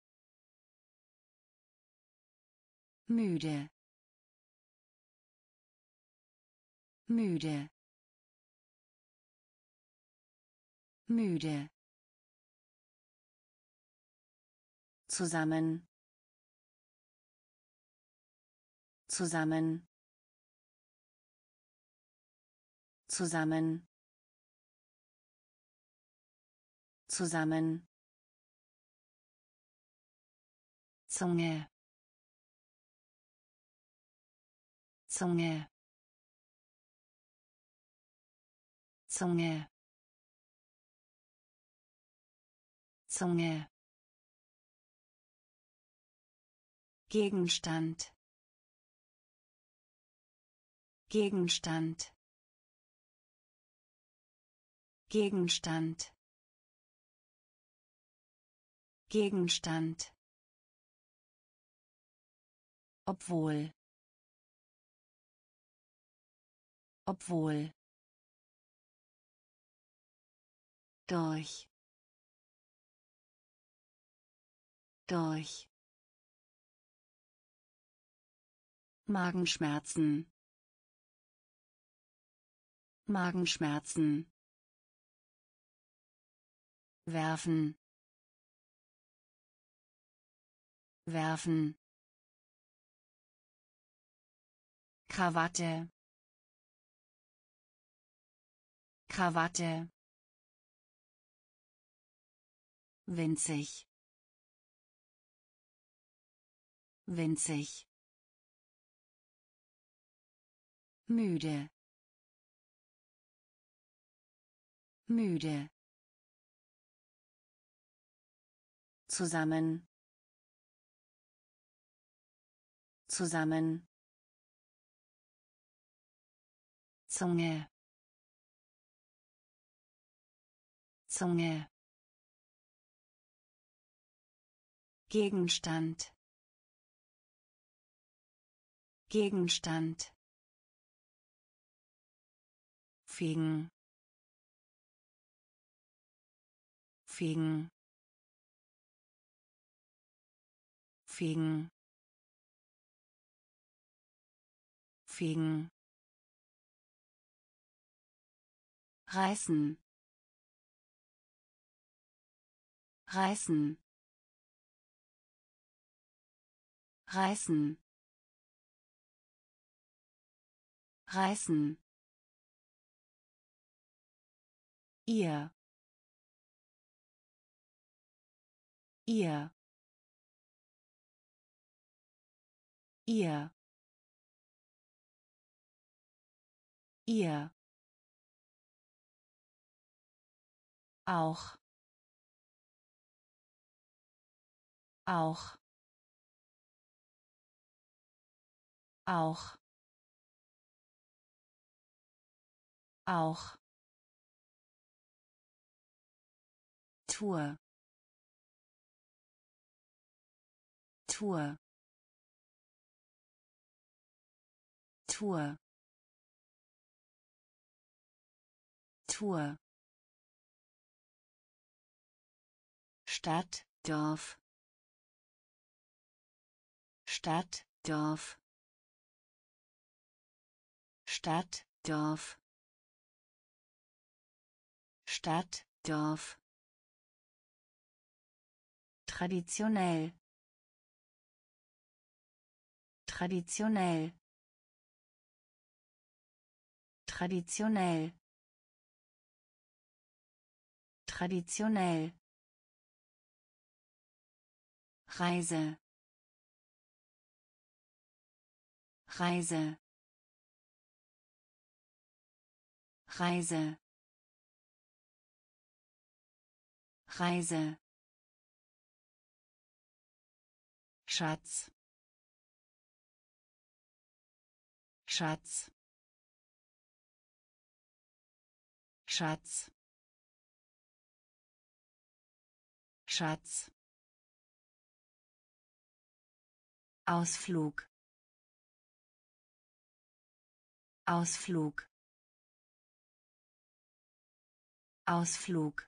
müde, müde, müde, zusammen, zusammen, zusammen, zusammen, Zunge, Zunge, Zunge, Zunge, Gegenstand, Gegenstand, Gegenstand, Gegenstand, obwohl, obwohl, durch, durch, Magenschmerzen, Magenschmerzen, werfen, werfen, Krawatte, Krawatte, winzig, winzig, müde, müde, zusammen, zusammen, Zunge, Zunge, Gegenstand, Gegenstand, fegen, fegen, fegen, fegen, reißen, reißen, reißen, reißen, ihr, ihr, ihr, ihr, auch, auch, auch, auch, Tour, Tour, Tour, Tour, Stadt, Dorf, Stadt, Dorf, Stadt, Dorf, Stadt, Dorf, traditionell, traditionell, traditionell, traditionell, Reise, Reise, Reise, Reise, Schatz, Schatz, Schatz, Schatz, Ausflug, Ausflug, Ausflug,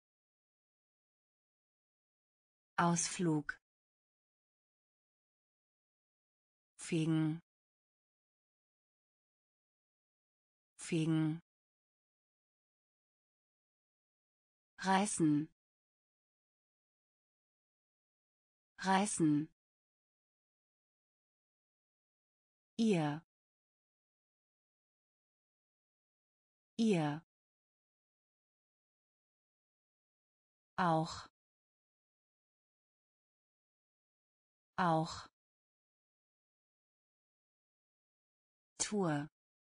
Ausflug, fegen, fegen, reißen, reißen, ihr, ihr, auch, auch, Tour,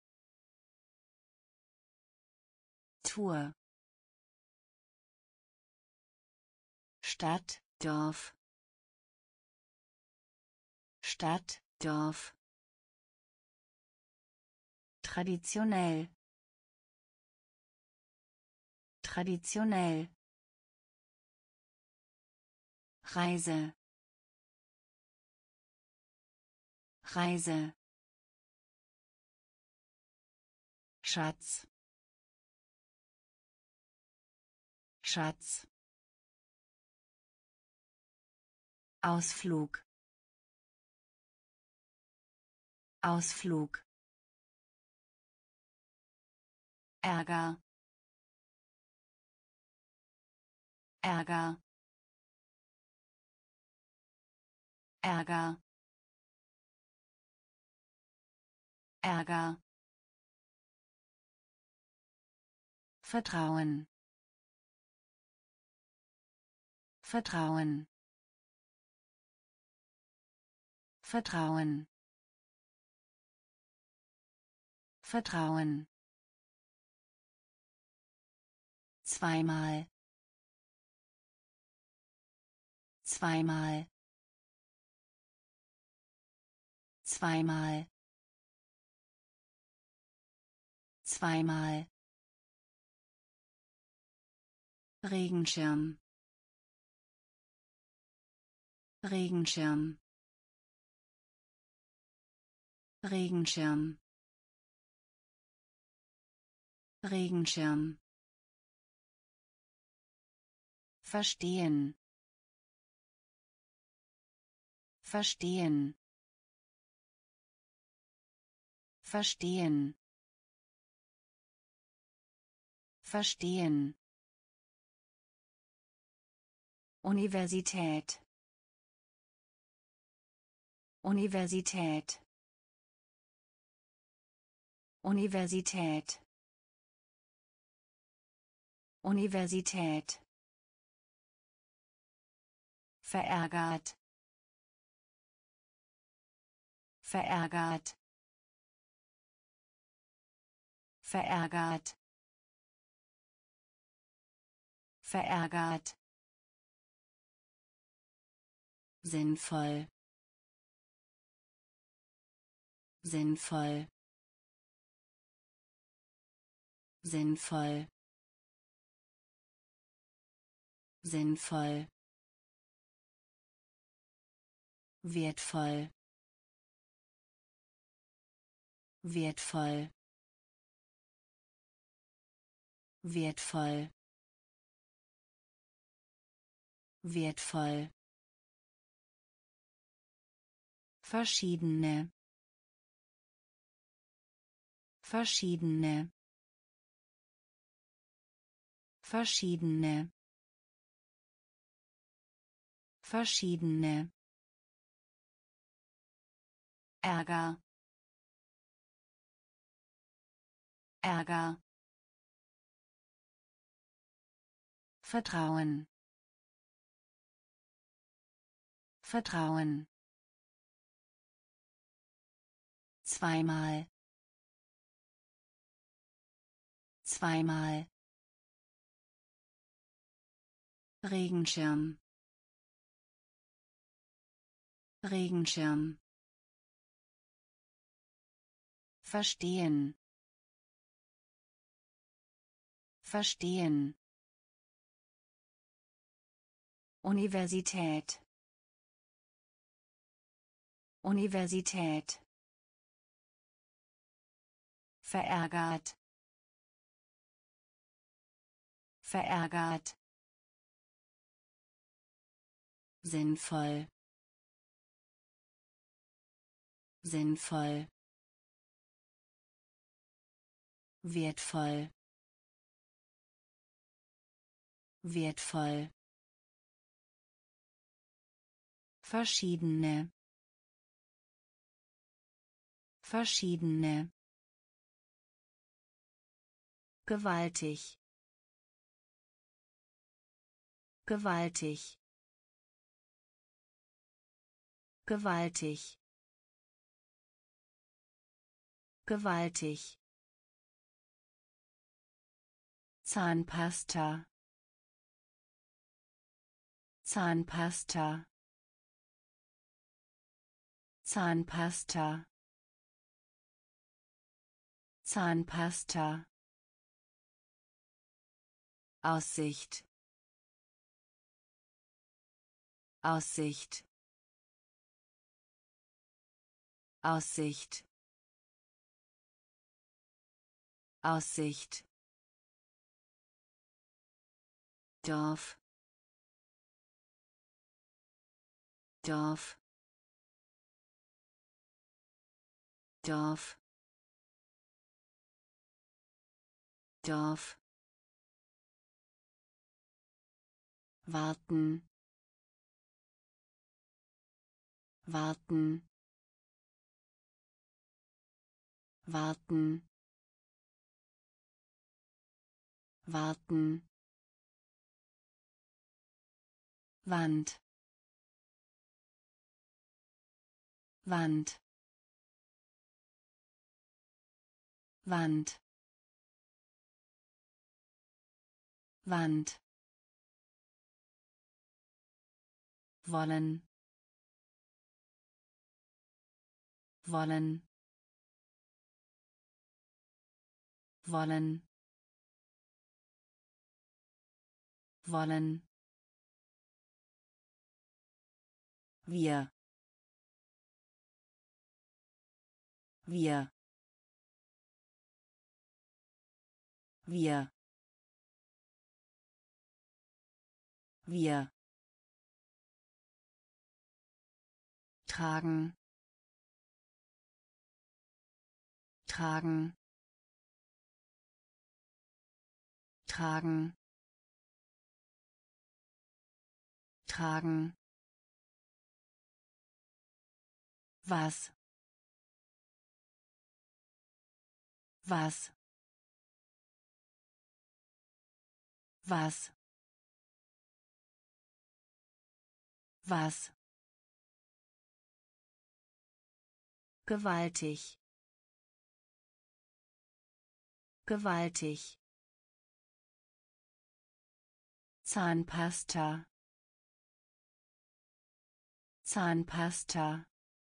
Tour, Stadt, Dorf, Stadt, Dorf, traditionell, traditionell, Reise, Reise, Schatz, Schatz, Ausflug, Ausflug, Ärger, Ärger, Ärger, Ärger, Vertrauen, Vertrauen, Vertrauen, Vertrauen, zweimal, zweimal, zweimal, zweimal, Regenschirm, Regenschirm, Regenschirm, Regenschirm, verstehen, verstehen, verstehen, verstehen, Universität, Universität, Universität, Universität, verärgert, verärgert, verärgert, verärgert, sinnvoll, sinnvoll, sinnvoll, sinnvoll, wertvoll, wertvoll, wertvoll, wertvoll, verschiedene, verschiedene, verschiedene, verschiedene, Ärger, Ärger, Vertrauen, Vertrauen, zweimal, zweimal, Regenschirm. Regenschirm. Verstehen. Verstehen. Universität. Universität. Verärgert. Verärgert. Sinnvoll. Sinnvoll. Wertvoll. Wertvoll. Verschiedene. Verschiedene. Gewaltig. Gewaltig. Gewaltig. Gewaltig. Zahnpasta. Zahnpasta. Zahnpasta. Zahnpasta. Aussicht. Aussicht. Aussicht. Aussicht. Dorf. Dorf. Dorf. Dorf. Warten. Warten. Warten. Warten. Wand. Wand. Wand. Wand. Wollen. Wollen. Wollen. Wollen. Wir. Wir. Wir. Wir. Tragen. Tragen. Tragen. Tragen. Was? Was? Was? Was? Gewaltig. Gewaltig. Zahnpasta. Zahnpasta.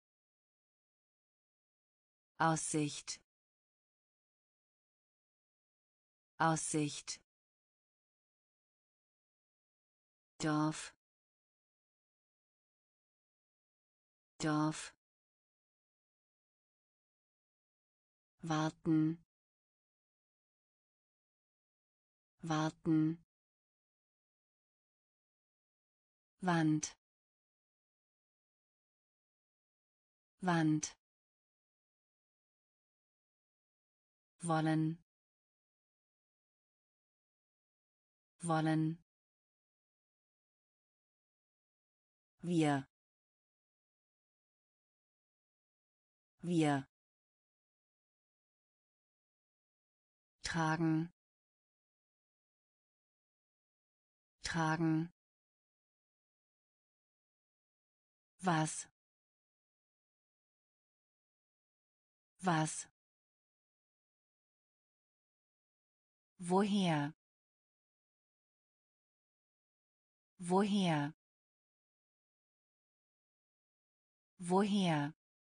Aussicht. Aussicht. Dorf. Dorf. Warten. Warten. Wand. Wand. Wollen. Wollen. Wir. Wir. Tragen. Tragen. Was? Was? Woher? Woher? Woher?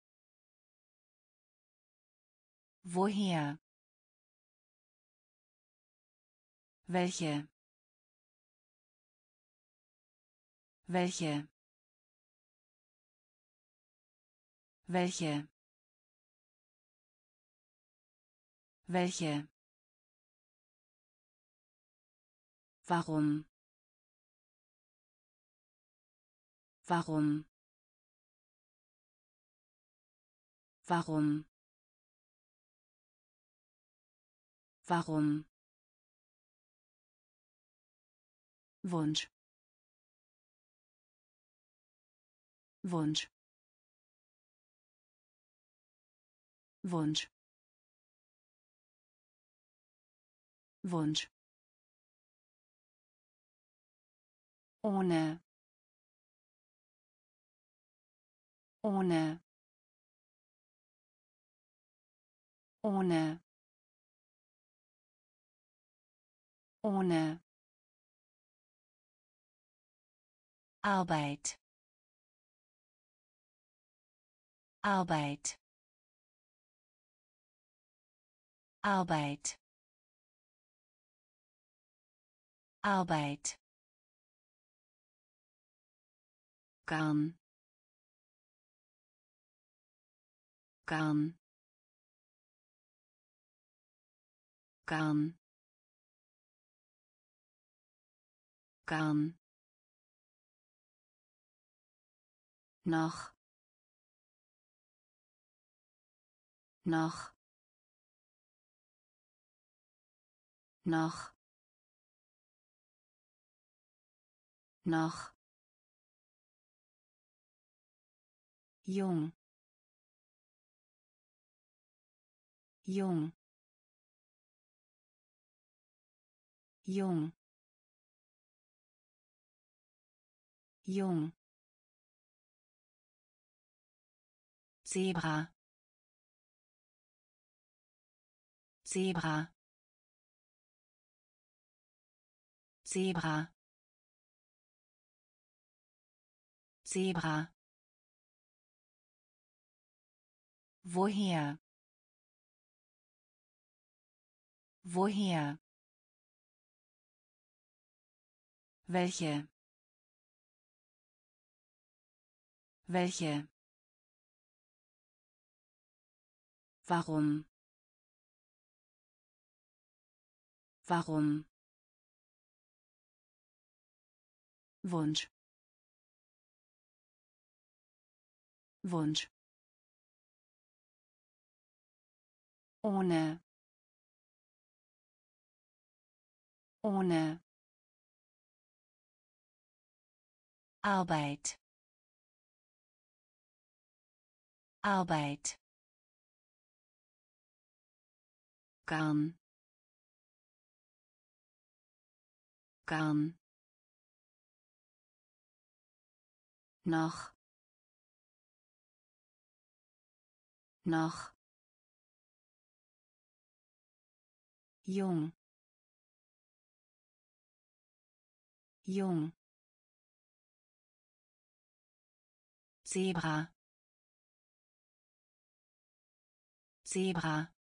Woher? Welche? Welche? Welche? Welche? Warum? Warum? Warum? Warum? Wunsch. Wunsch. Wunsch. Wunsch. Ohne. Ohne. Ohne. Ohne. Arbeit. Arbeit. Arbeit. Arbeit. Garn. Garn. Garn. Garn. Noch. Noch. Noch. Noch. Jung. Jung. Jung. Jung. Zebra. Zebra. Zebra. Zebra. Woher? Woher? Welche? Welche? Warum? Warum? Wunsch. Wunsch. Ohne. Ohne. Arbeit. Arbeit. Garn. Garn. Noch. Noch. Jung. Jung. Zebra. Zebra.